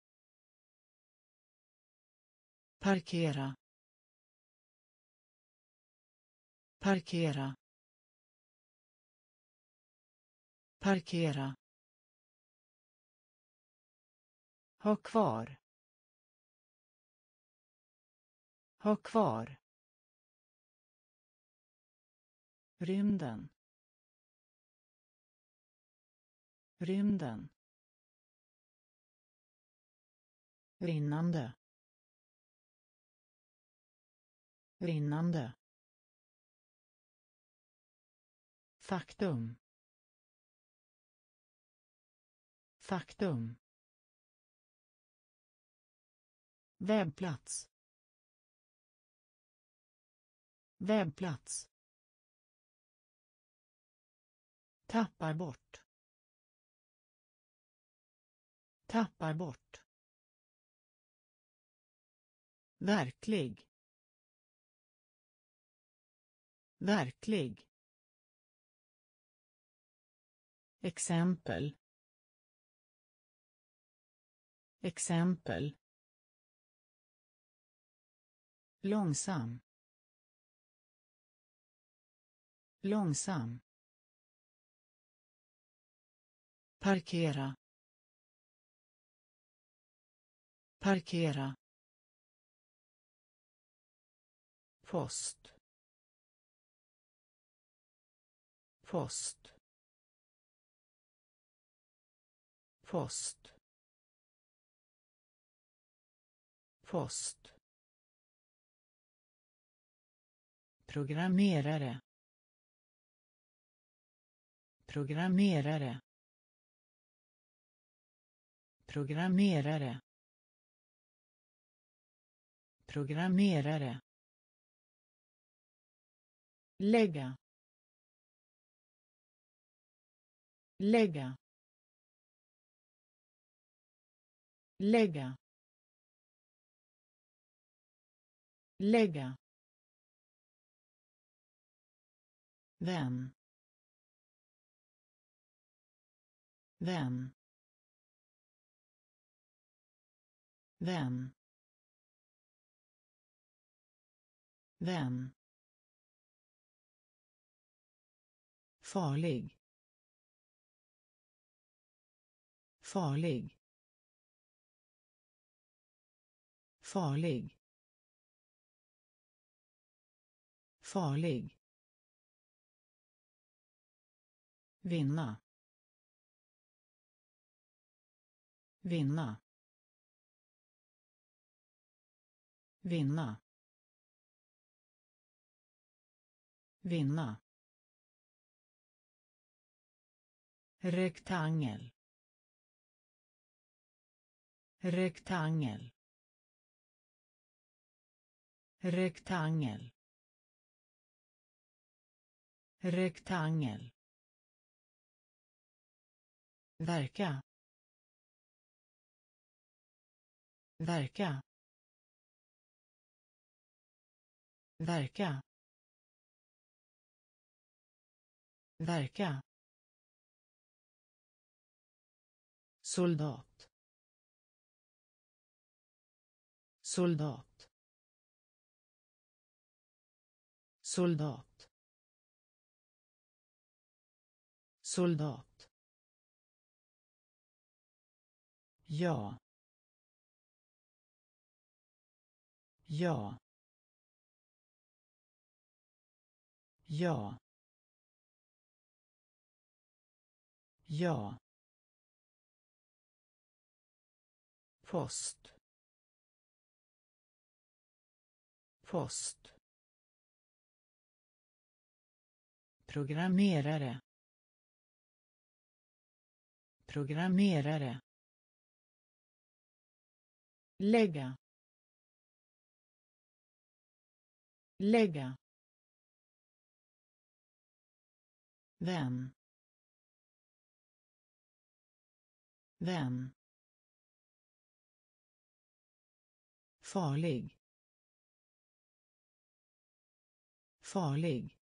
parkera, parkera, parkera, ha kvar, ha kvar, rymden, rymden, rinnande, rinnande faktum faktum webbplats webbplats tappar bort tappar bort verklig verklig exempel exempel långsam långsam parkera parkera post post post post programmerare programmerare programmerare programmerare lägga lägga lägga lägga vän vän vän vän farlig farlig farlig farlig vinna vinna vinna vinna rektangel rektangel rektangel rektangel verka verka verka verka soldat soldat soldat soldat ja ja ja ja post post programmerare programmerare lägga lägga vän vän farlig farlig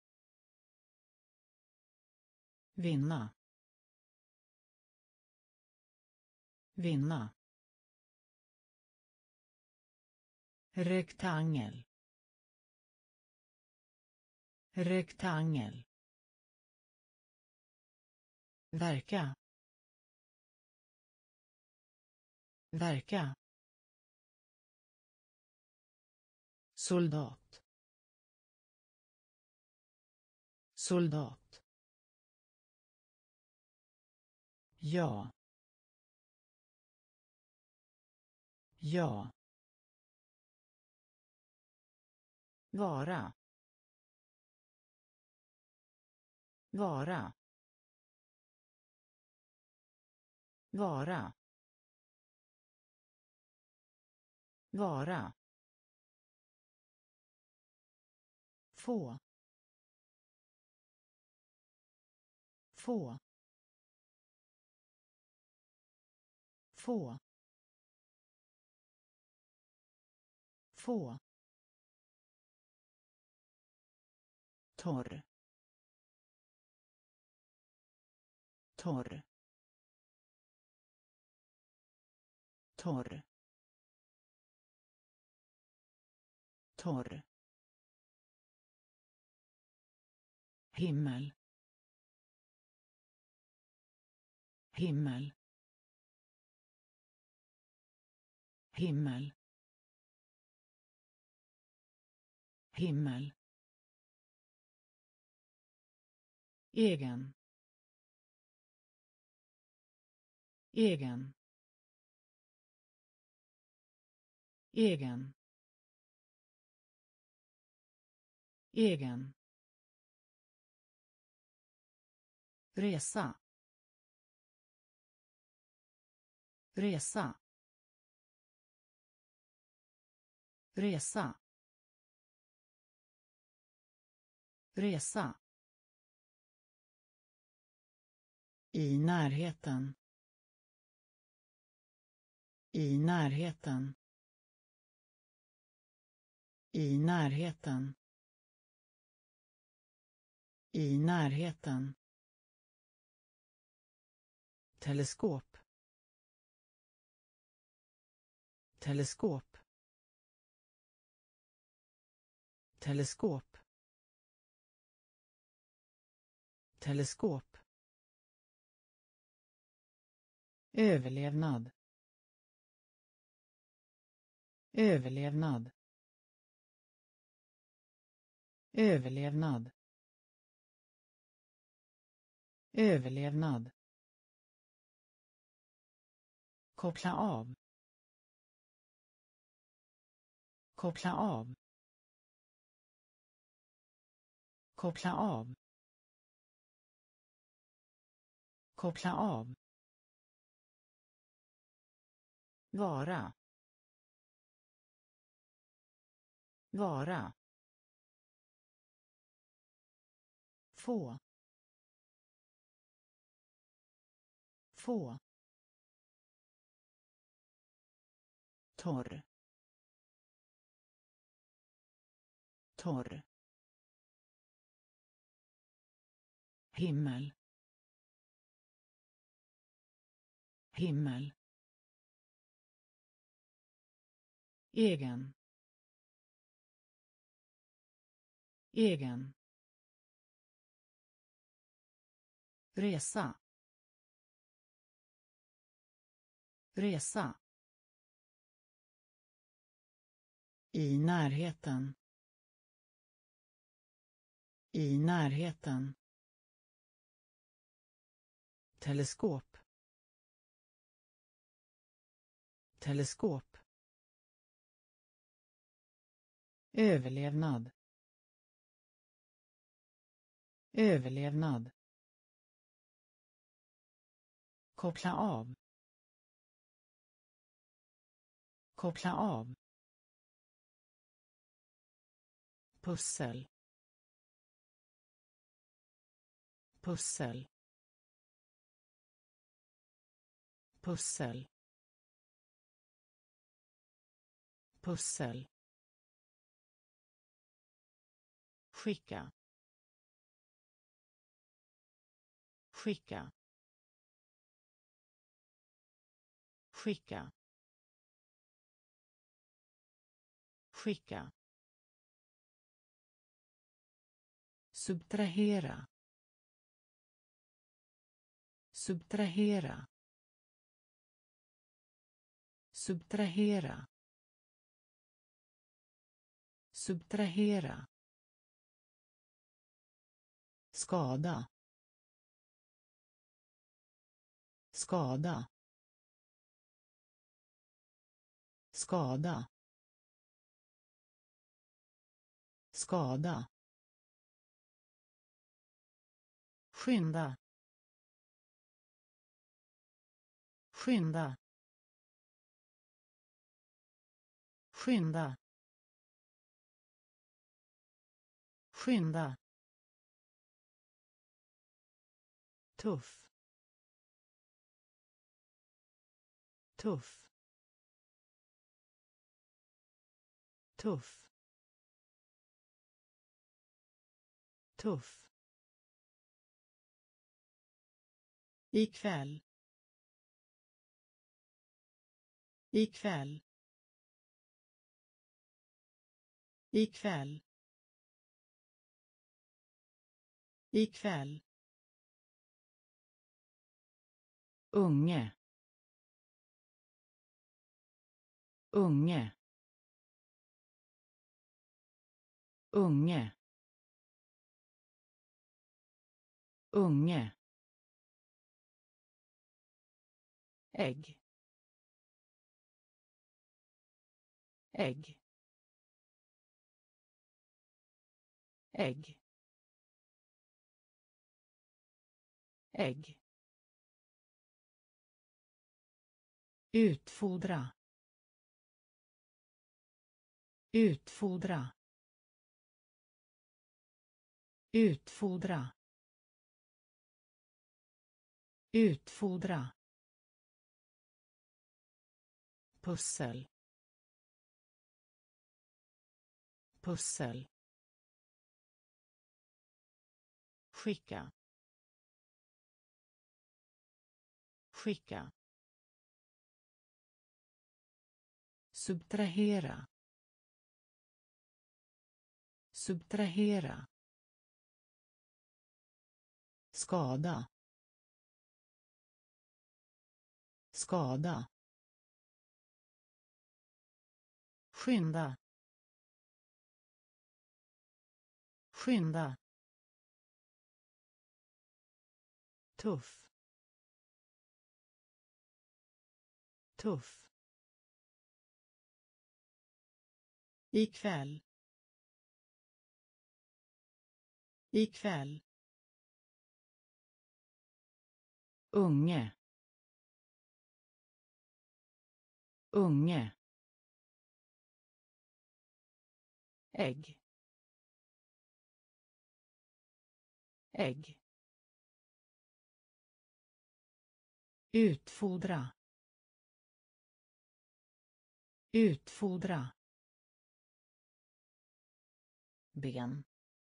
vinna vinna rektangel rektangel verka verka soldat soldat ja ja vara vara vara vara få få få få torr torr torr torr himmel himmel himmel himmel egen egen egen egen resa resa resa resa i närheten i närheten i närheten i närheten teleskop teleskop teleskop teleskop överlevnad överlevnad överlevnad överlevnad koppla av koppla av koppla av koppla av vara vara få få torr torr himmel himmel egen egen resa resa i närheten i närheten teleskop teleskop överlevnad överlevnad koppla av koppla av pussel pussel pussel pussel skicka skicka skicka skicka subtrahera subtrahera subtrahera subtrahera skada skada skada skada, skynda, skynda, skynda, skynda, tuff, tuff, tuff, tuff, ikväll, ikväll, ikväll, ikväll, unge, unge, unge, unge, ägg, ägg, ägg, ägg, utfodra, utfodra, utfodra, utfodra, pussel, pussel, skicka, skicka, subtrahera, subtrahera, skada, skada, skynda, skynda, tuff, tuff, ikväll, ikväll, unge, unge, ägg, ägg, utfodra, utfodra, ben,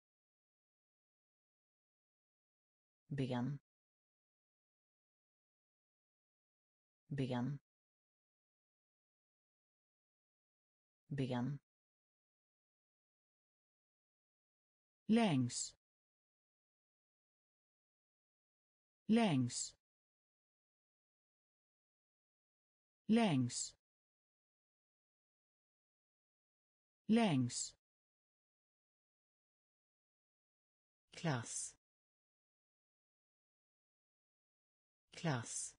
ben, ben, ben, längs, längs, längs, längs, klass, klass,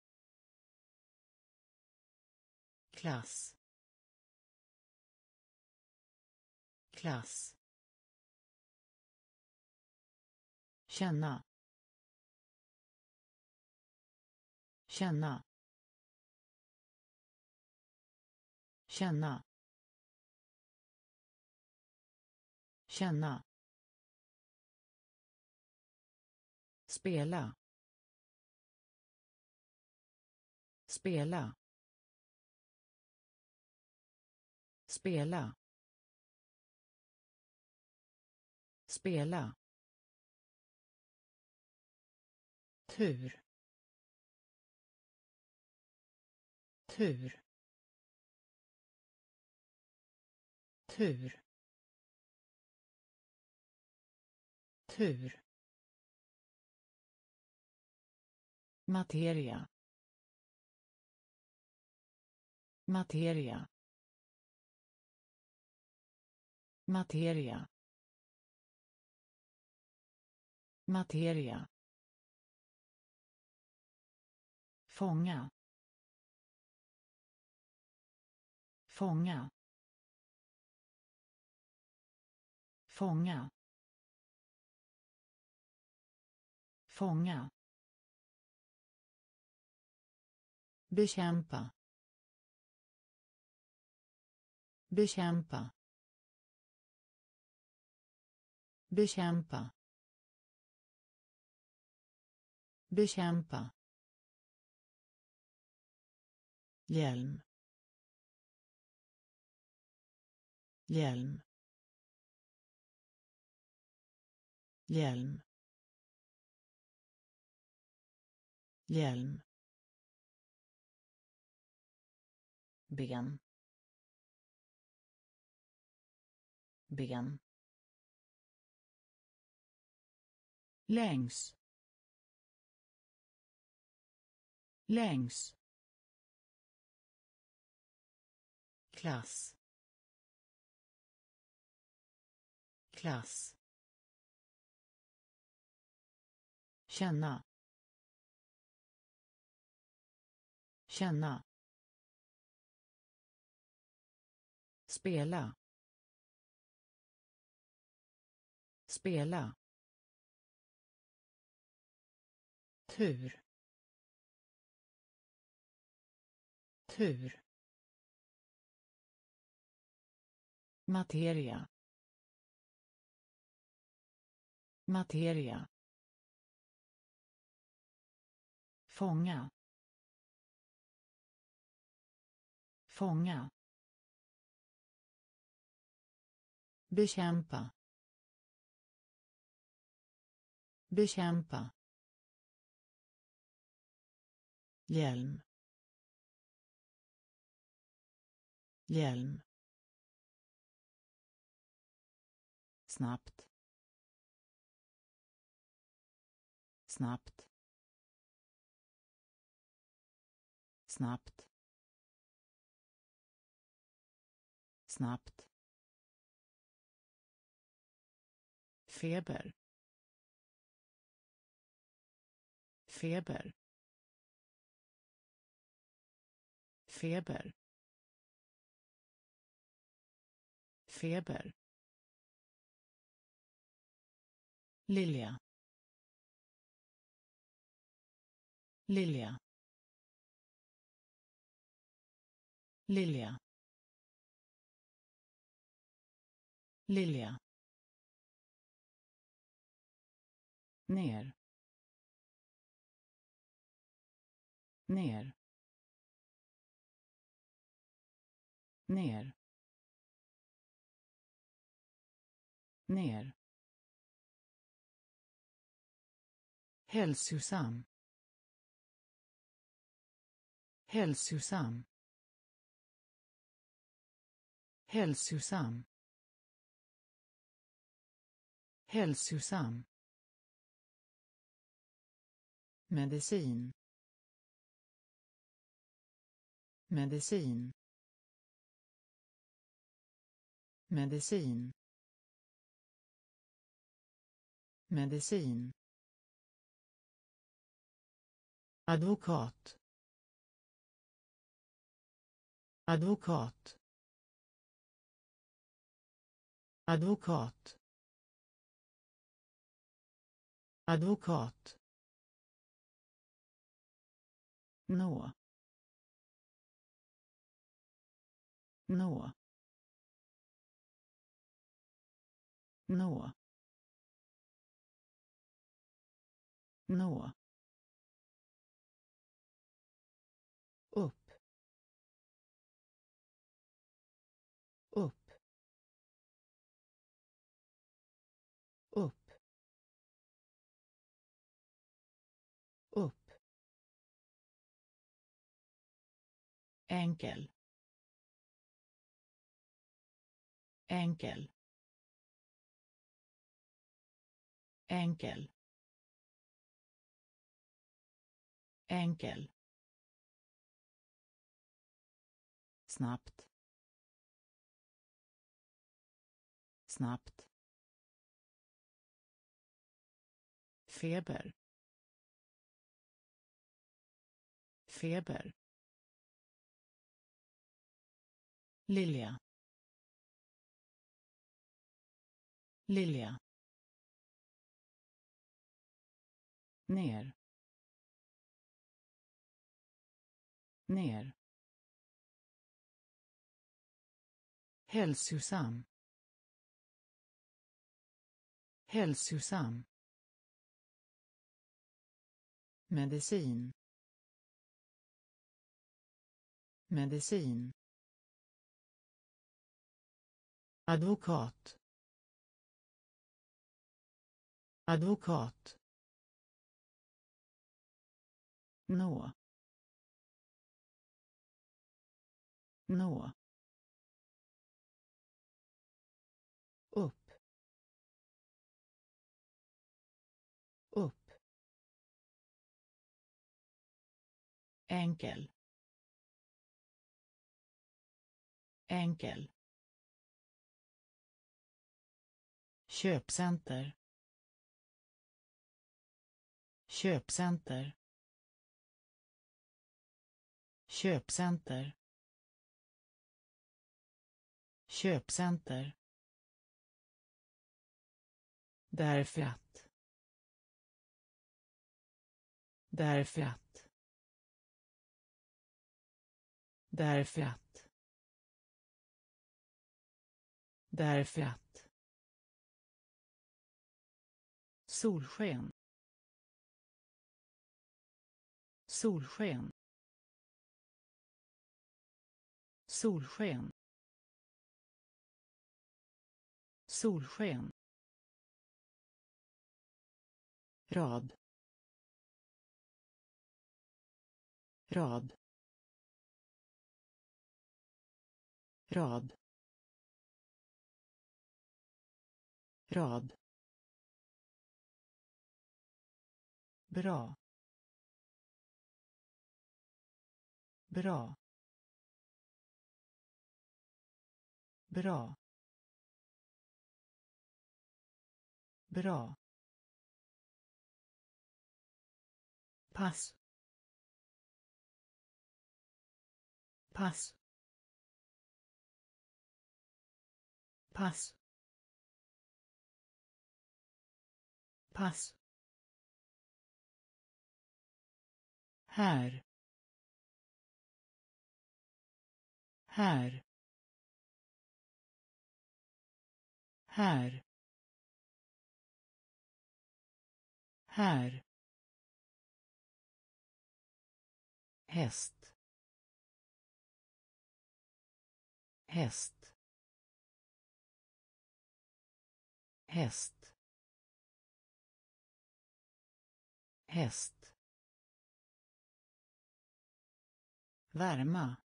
klass, klass, känna, känna, känna, känna, spela, spela, spela, spela, tur, tur, tur, tur, materia, materia, materia, materia, fånga, fånga, Fånga. Fånga. Bekämpa. Bekämpa. Bekämpa. Bekämpa. Hjälm. Hjälm. Hjälm. Hjälm. Ben. Ben. Längs. Längs. Klass. Klass. Känna. Känna. Spela. Spela. Tur. Tur. Materia. Materia. Fånga. Fånga. Bekämpa. Bekämpa. Hjälm. Hjälm. Snabbt. Snabbt. Snabbt. Snabbt. Feber. Feber. Feber. Feber. Lilja. Lilja. Lilja. Lilja. Ner. Ner. Ner. Ner. Hälsosam. Hälsosam. Hälsosam. Hälsosam. Medicin. Medicin. Medicin. Medicin. Advokat. Advokat. Advokat. Advokat. Nå. Nå. Nå. Nå. Upp. Upp. Upp. Upp. Enkel. Enkel. Enkel. Enkel. Snabbt. Snabbt. Feber. Feber. Lilja. Lilja. Ner. Ner. Hälsosam. Hälsosam. Medicin. Medicin. Advokat. Advokat. Nå. Nå. Upp. Upp. Enkel. Enkel. Köpcenter. Köpcenter. Köpcenter. Köpcenter. Därför att. Därför att. Därför att. Därför att. Solsken. Solsken. Solsken. Solsken. Rad. Rad. Rad. Rad. Bra. Bra. Bra. Bra. Pass. Pass. Pass. Pass. Här. Här. Här. Här. Häst. Häst. Häst. Häst. Värma.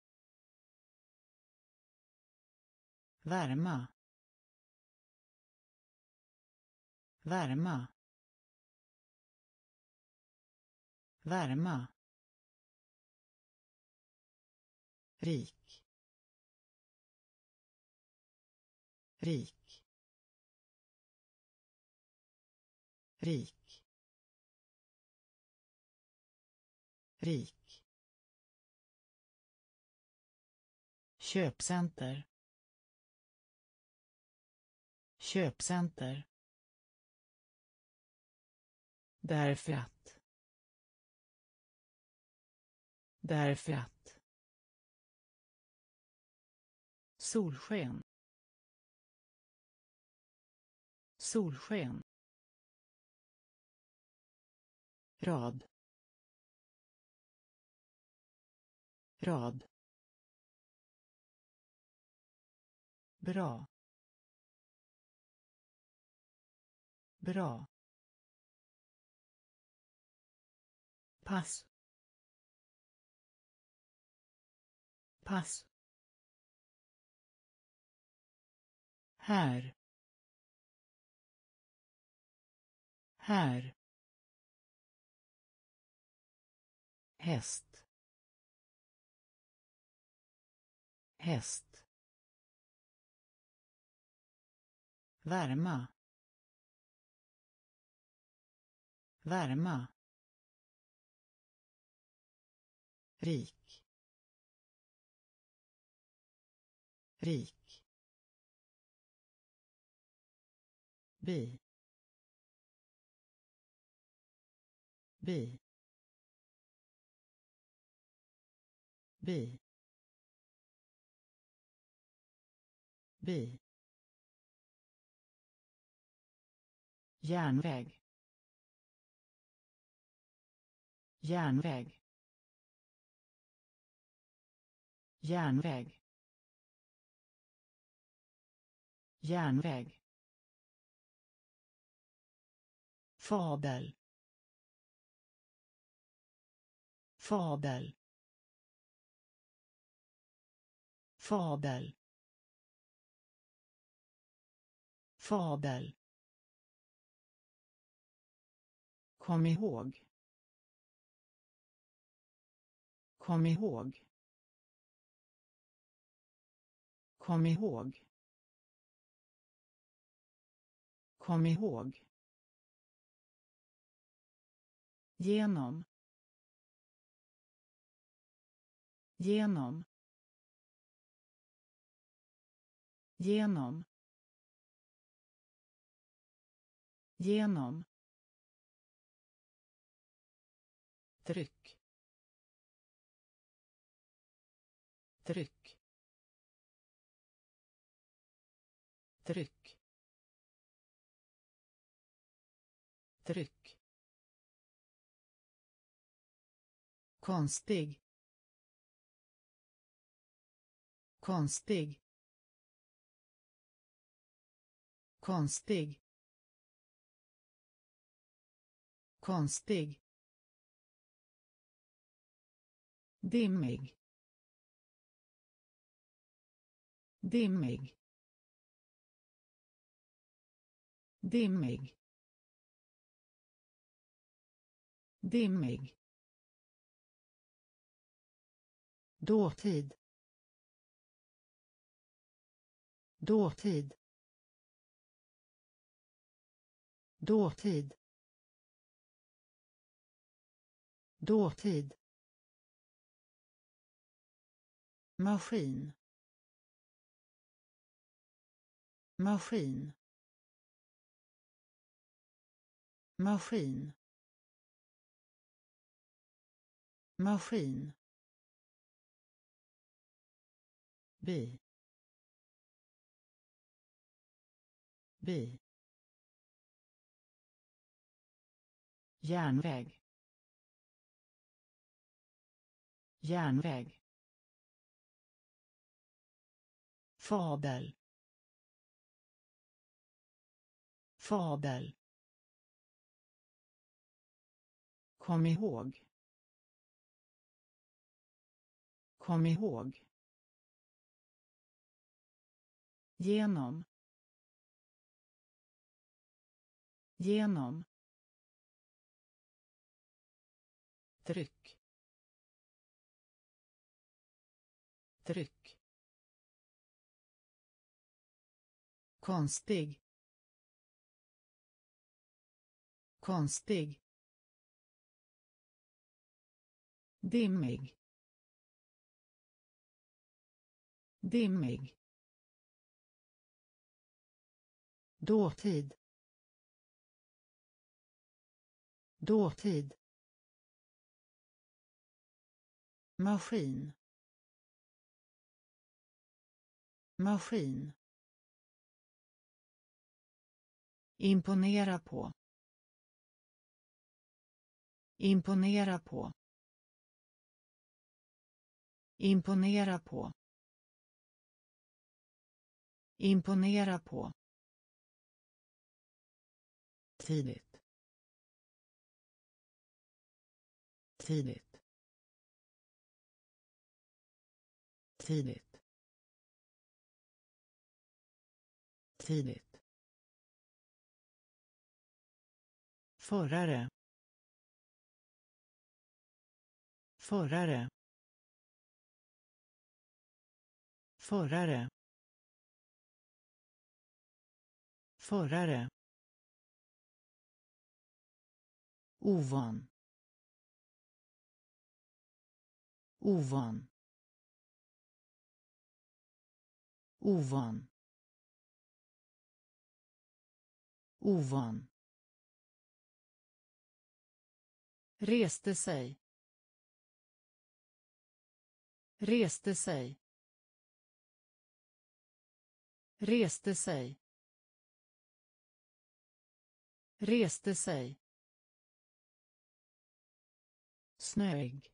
Värma. Värma. Värma. Rik. Rik. Rik. Rik. Köpcenter. Köpcenter. Därför att. Därför att. Solsken. Solsken. Rad. Rad. Bra. Bra. Pass. Pass. Här. Här. Häst. Häst. Värma. Värma. Rik. Rik. bi bi bi bi järnväg järnväg järnväg järnväg fabel fabel fabel fabel kom ihåg kom ihåg kom ihåg kom ihåg genom genom genom genom tryck tryck tryck tryck konstig konstig konstig konstig dimmig dimmig dimmig dimmig dåtid dåtid dåtid dåtid maskin maskin maskin maskin bi bi järnväg järnväg fabel fabel kom ihåg kom ihåg genom genom tryck tryck konstig konstig dimmig dimmig dåtid dåtid maskin maskin imponera på imponera på imponera på imponera på tidigt tidigt tidigt tidigt förare förare förare förare ovan ovan ovan ovan, reste sig, reste sig, reste sig, reste sig, snöig,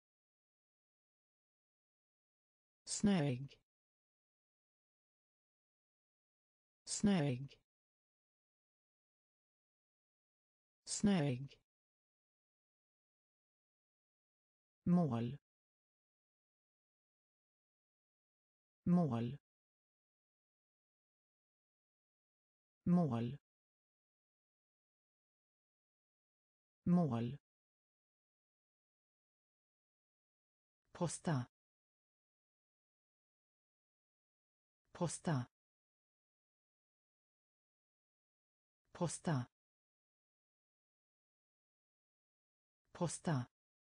snöig, snöig, snöig, mål, mål, mål, mål, posta, posta, posta, posta,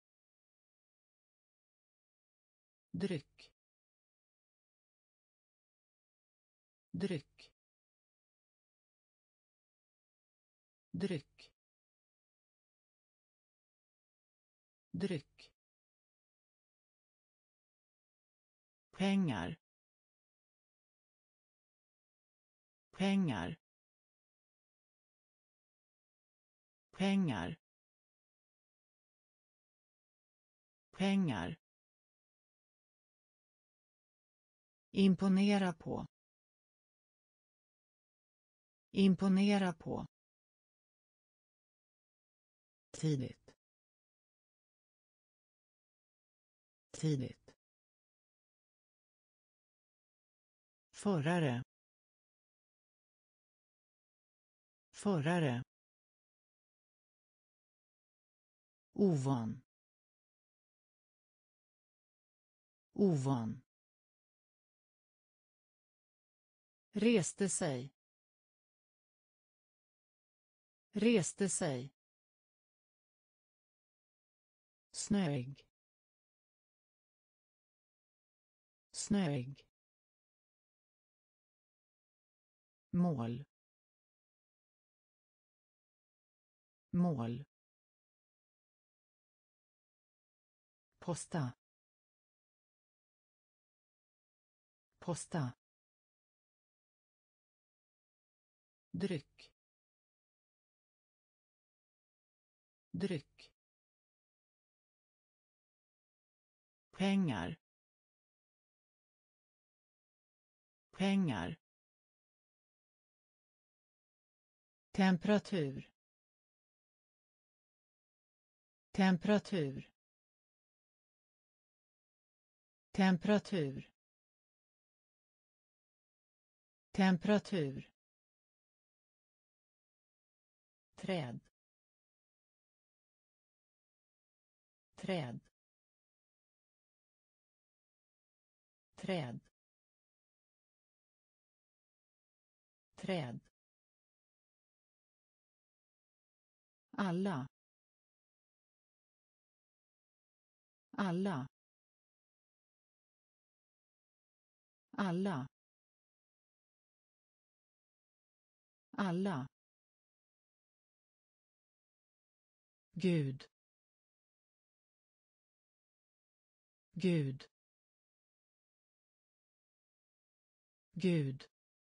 dryck, dryck, dryck, dryck, pengar, pengar, pengar, pengar, imponera på, imponera på, tidigt, tidigt, förare, förare, ovan, ovan, reste sig, reste sig, snöig, snöig, mål, mål, posta, posta, dryck, dryck, pengar, pengar, temperatur, temperatur, temperatur, temperatur, träd, träd, träd, träd, alla, alla, alla, alla, Gud, Gud, Gud,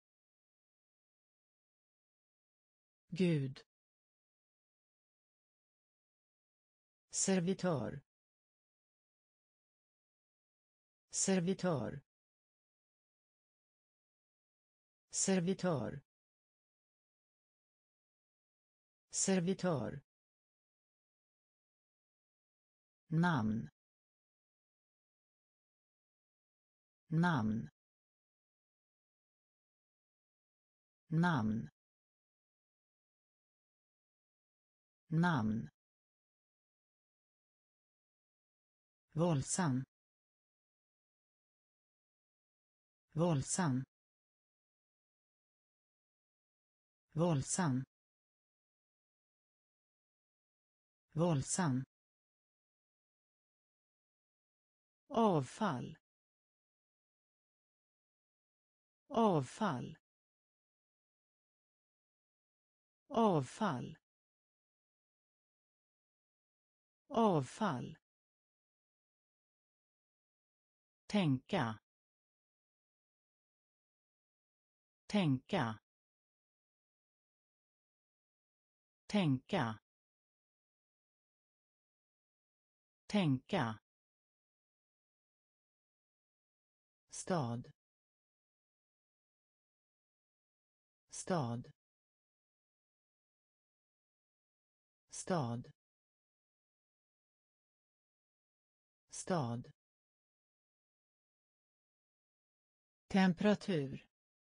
Gud, servitör, servitör, servitör, servitör, namn, namn, namn, namn, våldsam, våldsam, våldsam, våldsam, avfall, avfall, avfall, avfall, tänka, tänka, tänka, tänka, stad, stad, stad, stad, temperatur,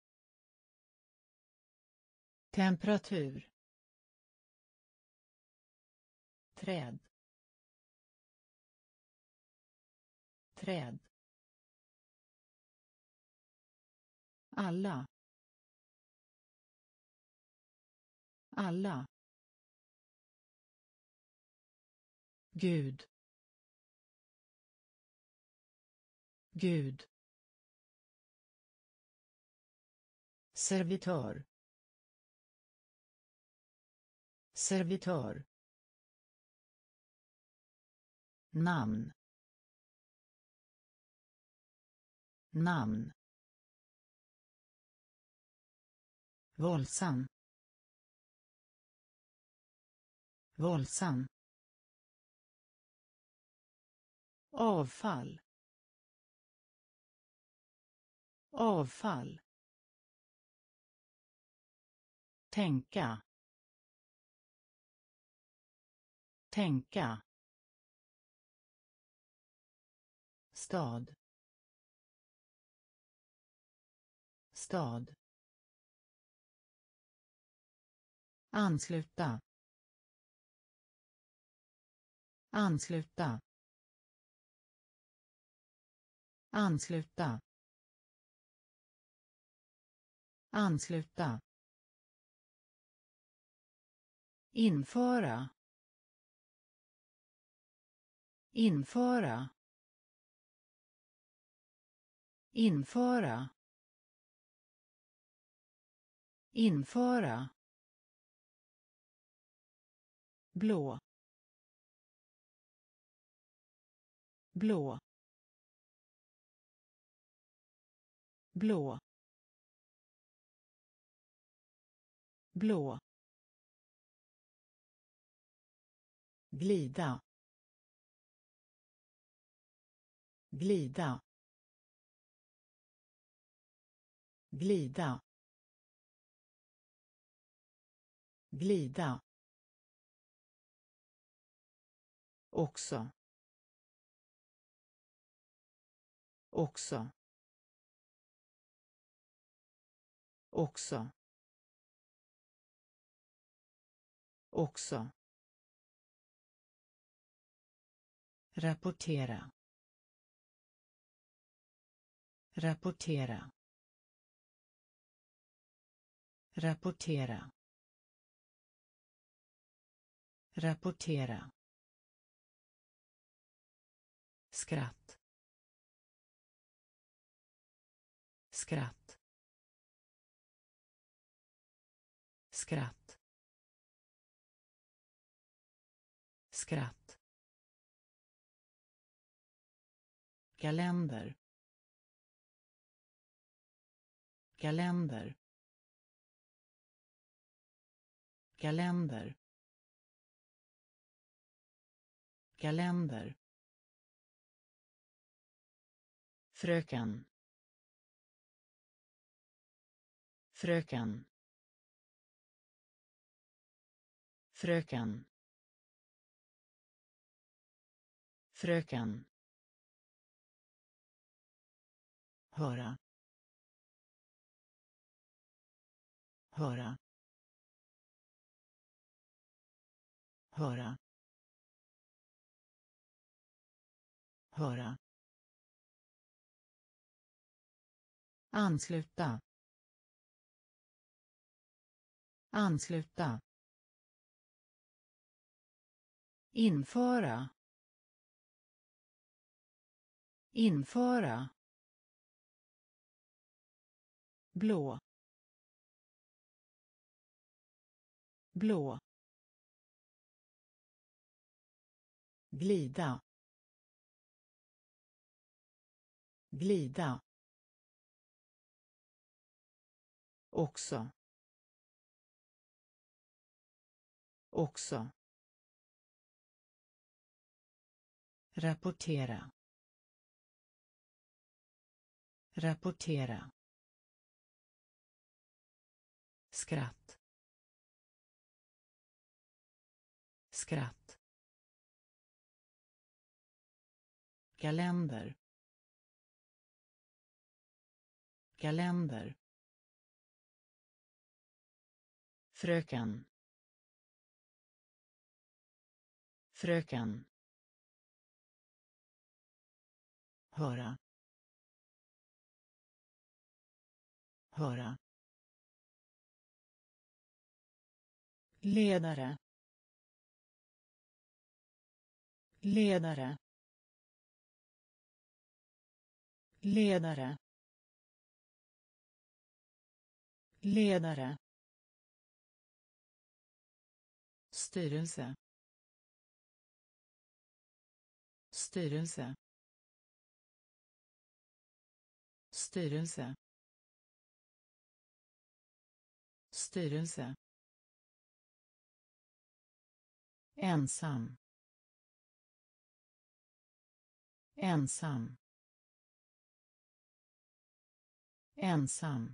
temperatur, träd, träd, alla, alla, Gud, Gud, servitör, servitör, namn, namn, våldsam, våldsam, avfall, avfall, tänka, tänka, stad, stad, ansluta, ansluta, ansluta, ansluta, införa, införa, införa, införa, blå, blå, blå, blå, glida, glida, glida, glida, också, också, också, också, rapportera, rapportera, rapportera, rapportera, skratt, skratt, skratt, skratt, kalender, kalender, kalender, kalender, fröken, fröken, fröken, fröken, höra, höra, höra, höra, ansluta, ansluta, införa, införa, blå, blå, glida, glida, också, också, rapportera, rapportera, skratt, skratt, kalender, kalender, fröken, fröken, höra, höra, ledare, ledare, ledare, ledare, styrelse, styrelse, styrelse, styrelse, ensam, ensam, ensam,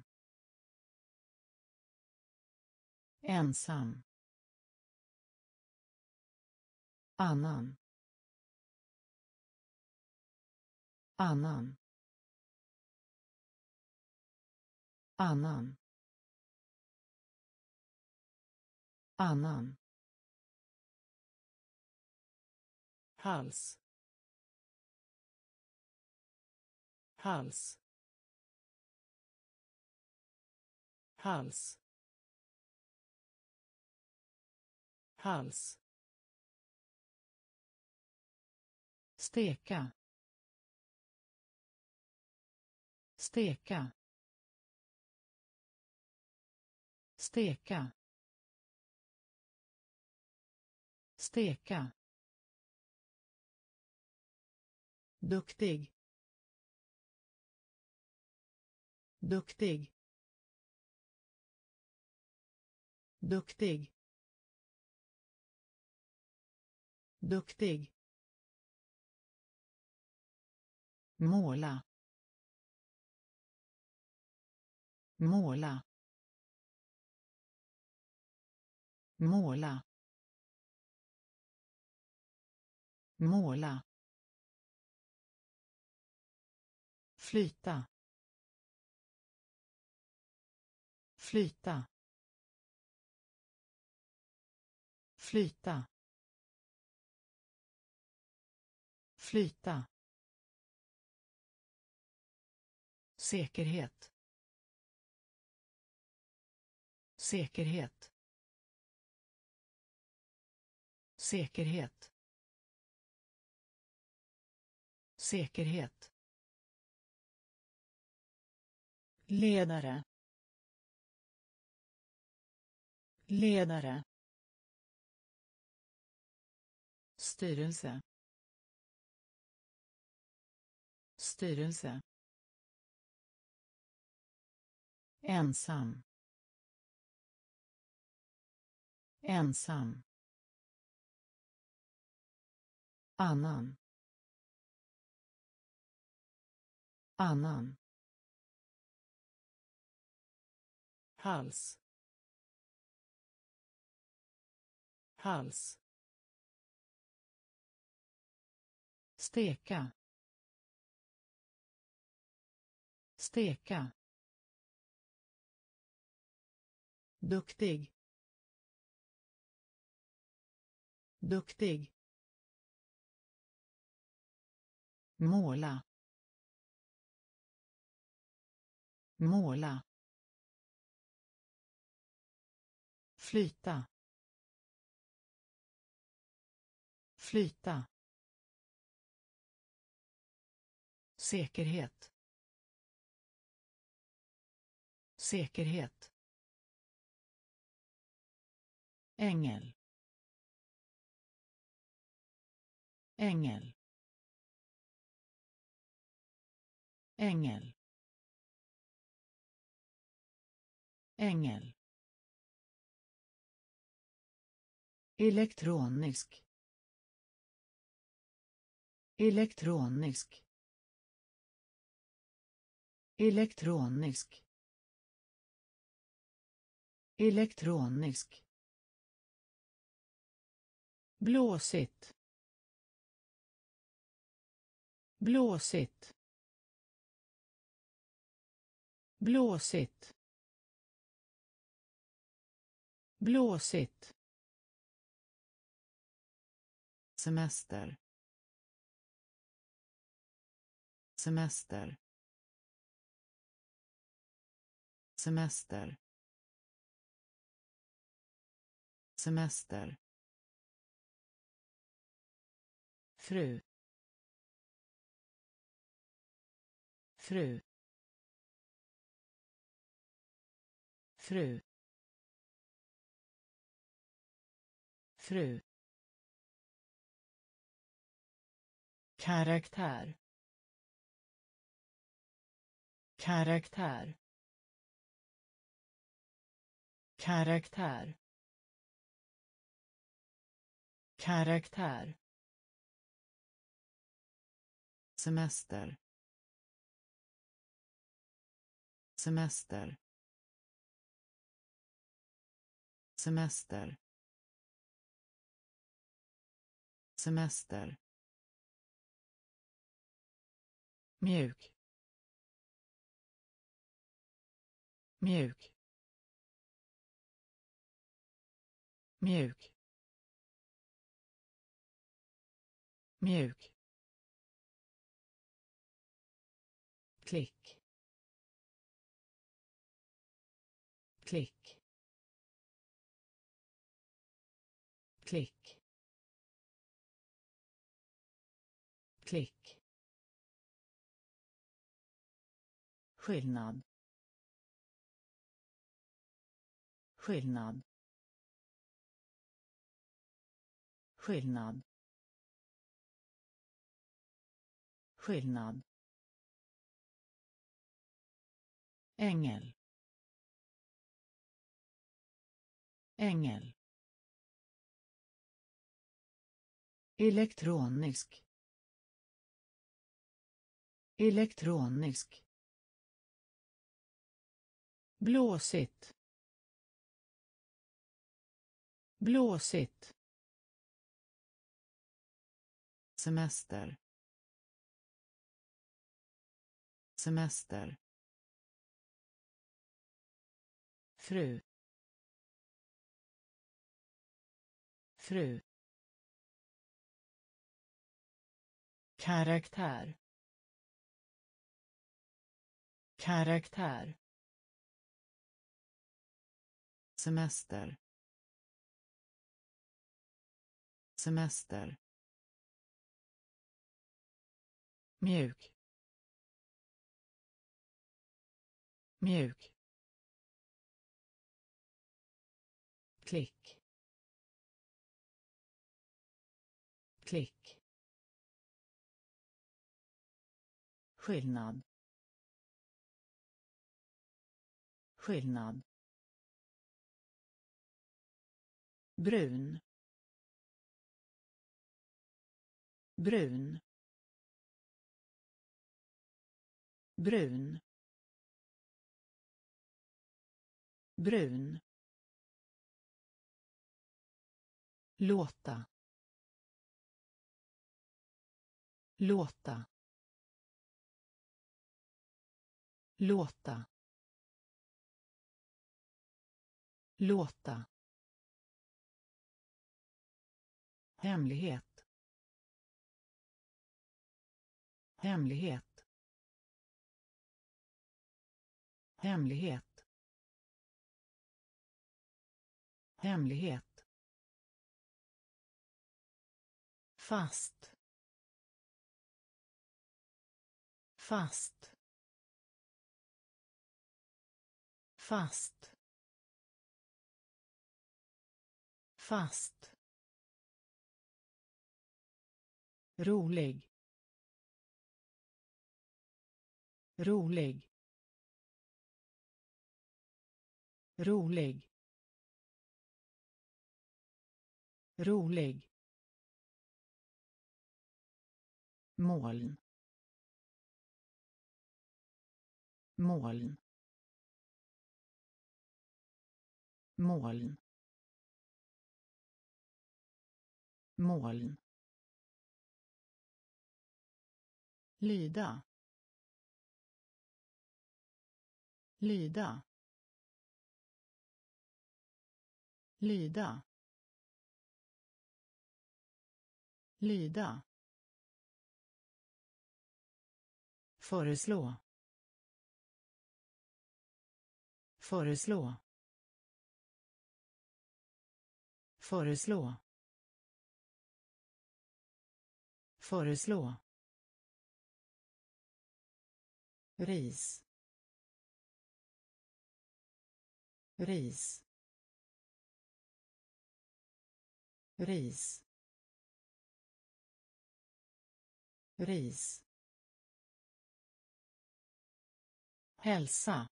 ensam, annan, annan, annan, annan, hals, hals, hals, hals, steka, steka, steka, steka, duktig, duktig, duktig, duktig, måla, måla, måla, måla, flyta, flyta, flyta, flyta, säkerhet, säkerhet, säkerhet, säkerhet, ledare, ledare, styrelse, styrelse, ensam, ensam, annan, annan, hals, hals, steka, steka, duktig, duktig, måla, måla, flyta, flyta, säkerhet, säkerhet, ängel, ängel, ängel, ängel, elektronisk, elektronisk, elektronisk, elektronisk, blåsigt, blåsigt, blåsigt, blåsigt, semester, semester, semester, semester, fru, fru, fru, fru, karaktär, karaktär, karaktär, karaktär, semester, semester, semester, semester, mjuk, mjuk, mjuk, mjuk, klick, klick, klick, klick, skillnad, skillnad, skillnad, skillnad, ängel, ängel, elektronisk, elektronisk, blåsigt, blåsigt, semester, semester, fru, fru, karaktär, karaktär, semester, semester, mjuk, mjuk, klick, klick, skillnad, skillnad, brun, brun, brun, brun, låta, låta, låta, låta, hemlighet, hemlighet, hemlighet, hemlighet, fast, fast, fast, fast, rolig, rolig, rolig, rolig, moln, moln, moln, moln, lida, lida, lida, lida, föreslå, föreslå, föreslå, föreslå, ris, ris, ris, ris, hälsa,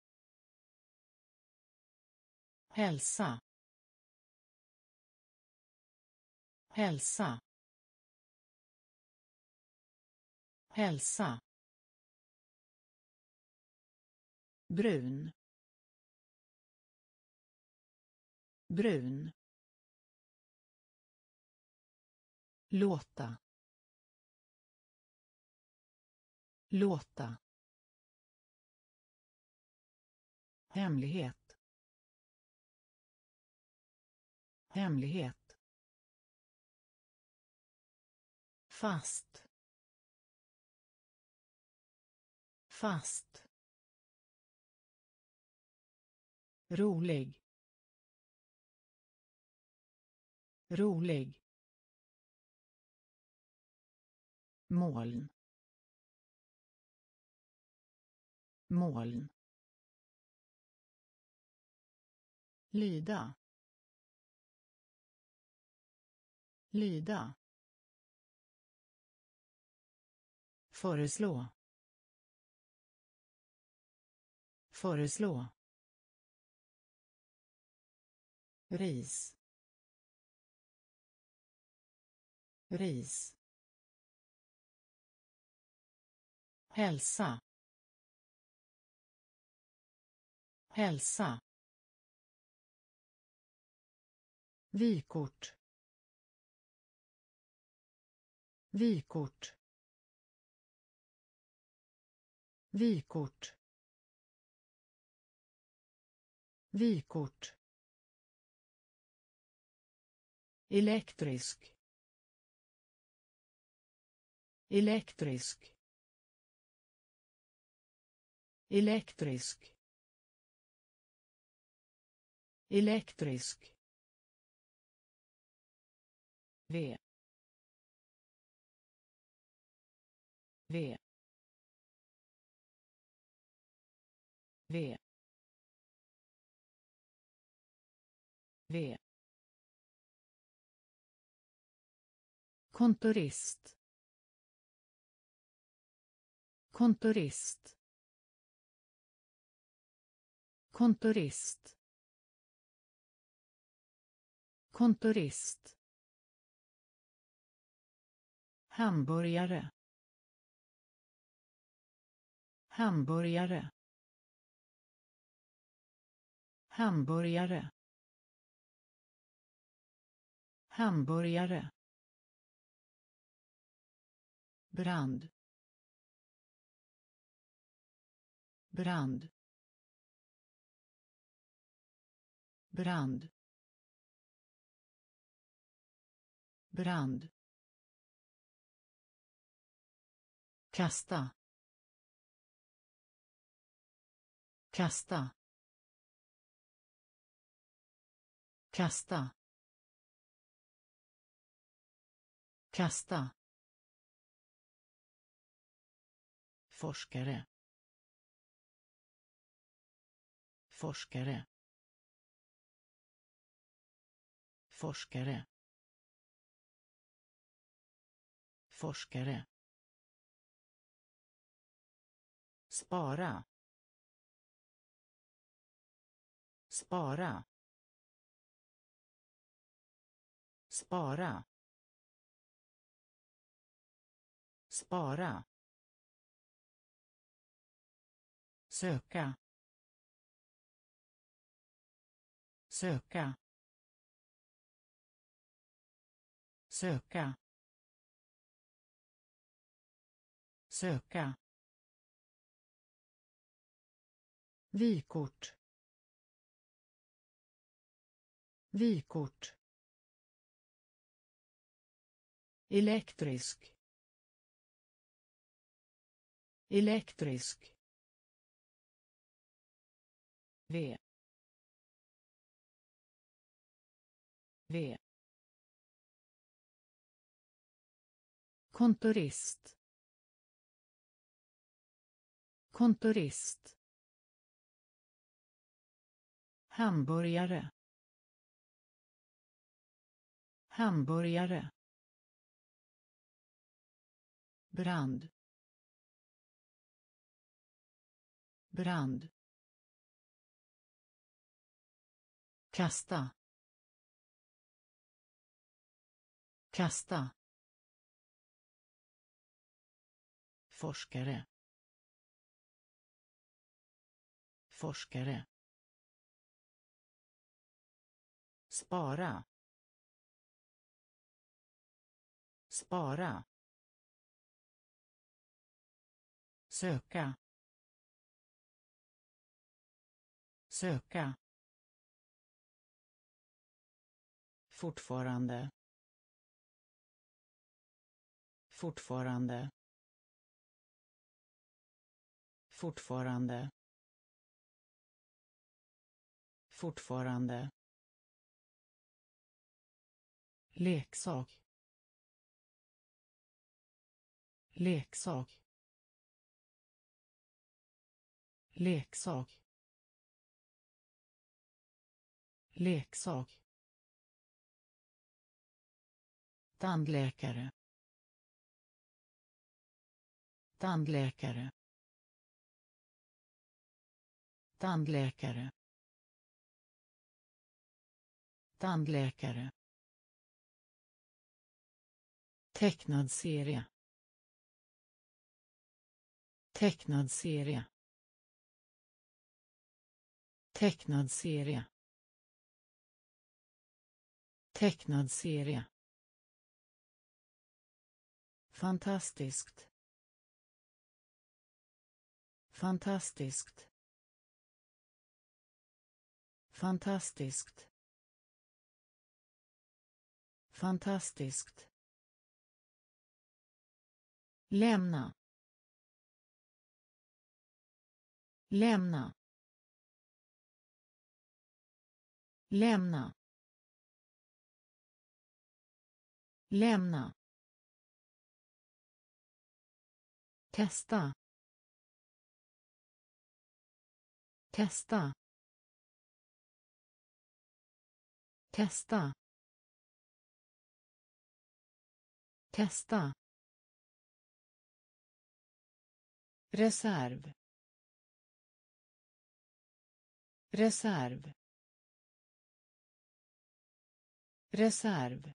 hälsa, hälsa, hälsa, brun, brun, låta, låta, hemlighet, hemlighet, fast, fast, rolig, rolig, moln, moln, lida, lida, föreslå, föreslå, ris, ris, hälsa, hälsa, vykort, vykort, vykort, vykort, elektrisk, elektrisk, elektrisk, elektrisk, V, V, V, V, kontorist, kontorist, kontorist, kontorist, hamburgare, hamburgare, hamburgare, hamburgare, brand, brand, brand, brand, kasta, kasta, kasta, kasta, forskare, forskare, forskare forskare spara spara spara spara söka söka söka söka vykort vykort elektrisk elektrisk V V kontorist kontorist hamburgare hamburgare brand brand kasta kasta forskare forskare spara spara söka söka fortfarande fortfarande fortfarande fortfarande leksak leksak leksak leksak tandläkare tandläkare tandläkare tandläkare tecknad serie tecknad serie tecknad serie tecknad serie fantastiskt fantastiskt fantastiskt fantastiskt lämna lämna lämna lämna testa testa testa testa reserv reserv reserv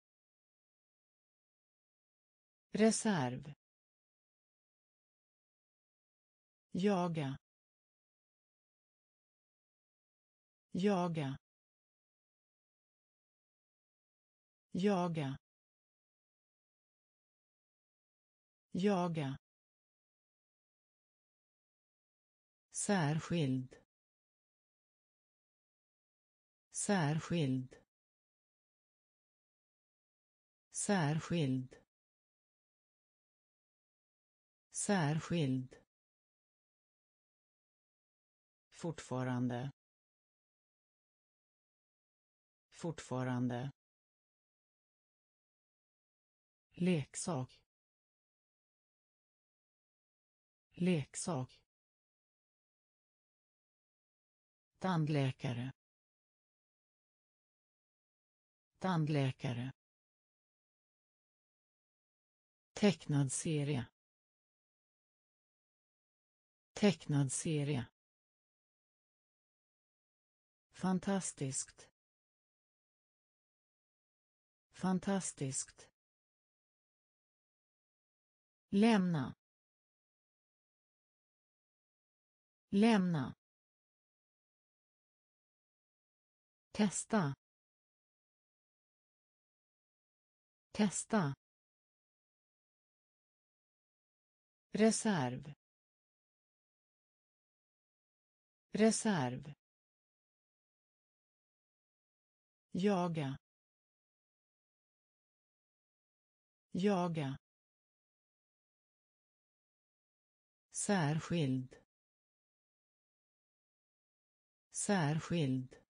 reserv jaga jaga jaga jaga särskild särskild särskild särskild fortfarande fortfarande leksak leksak tandläkare tandläkare, tecknad serie, tecknad serie, fantastiskt, fantastiskt, lämna, lämna, testa, testa, reserv, reserv, jaga, jaga, särskild, särskild,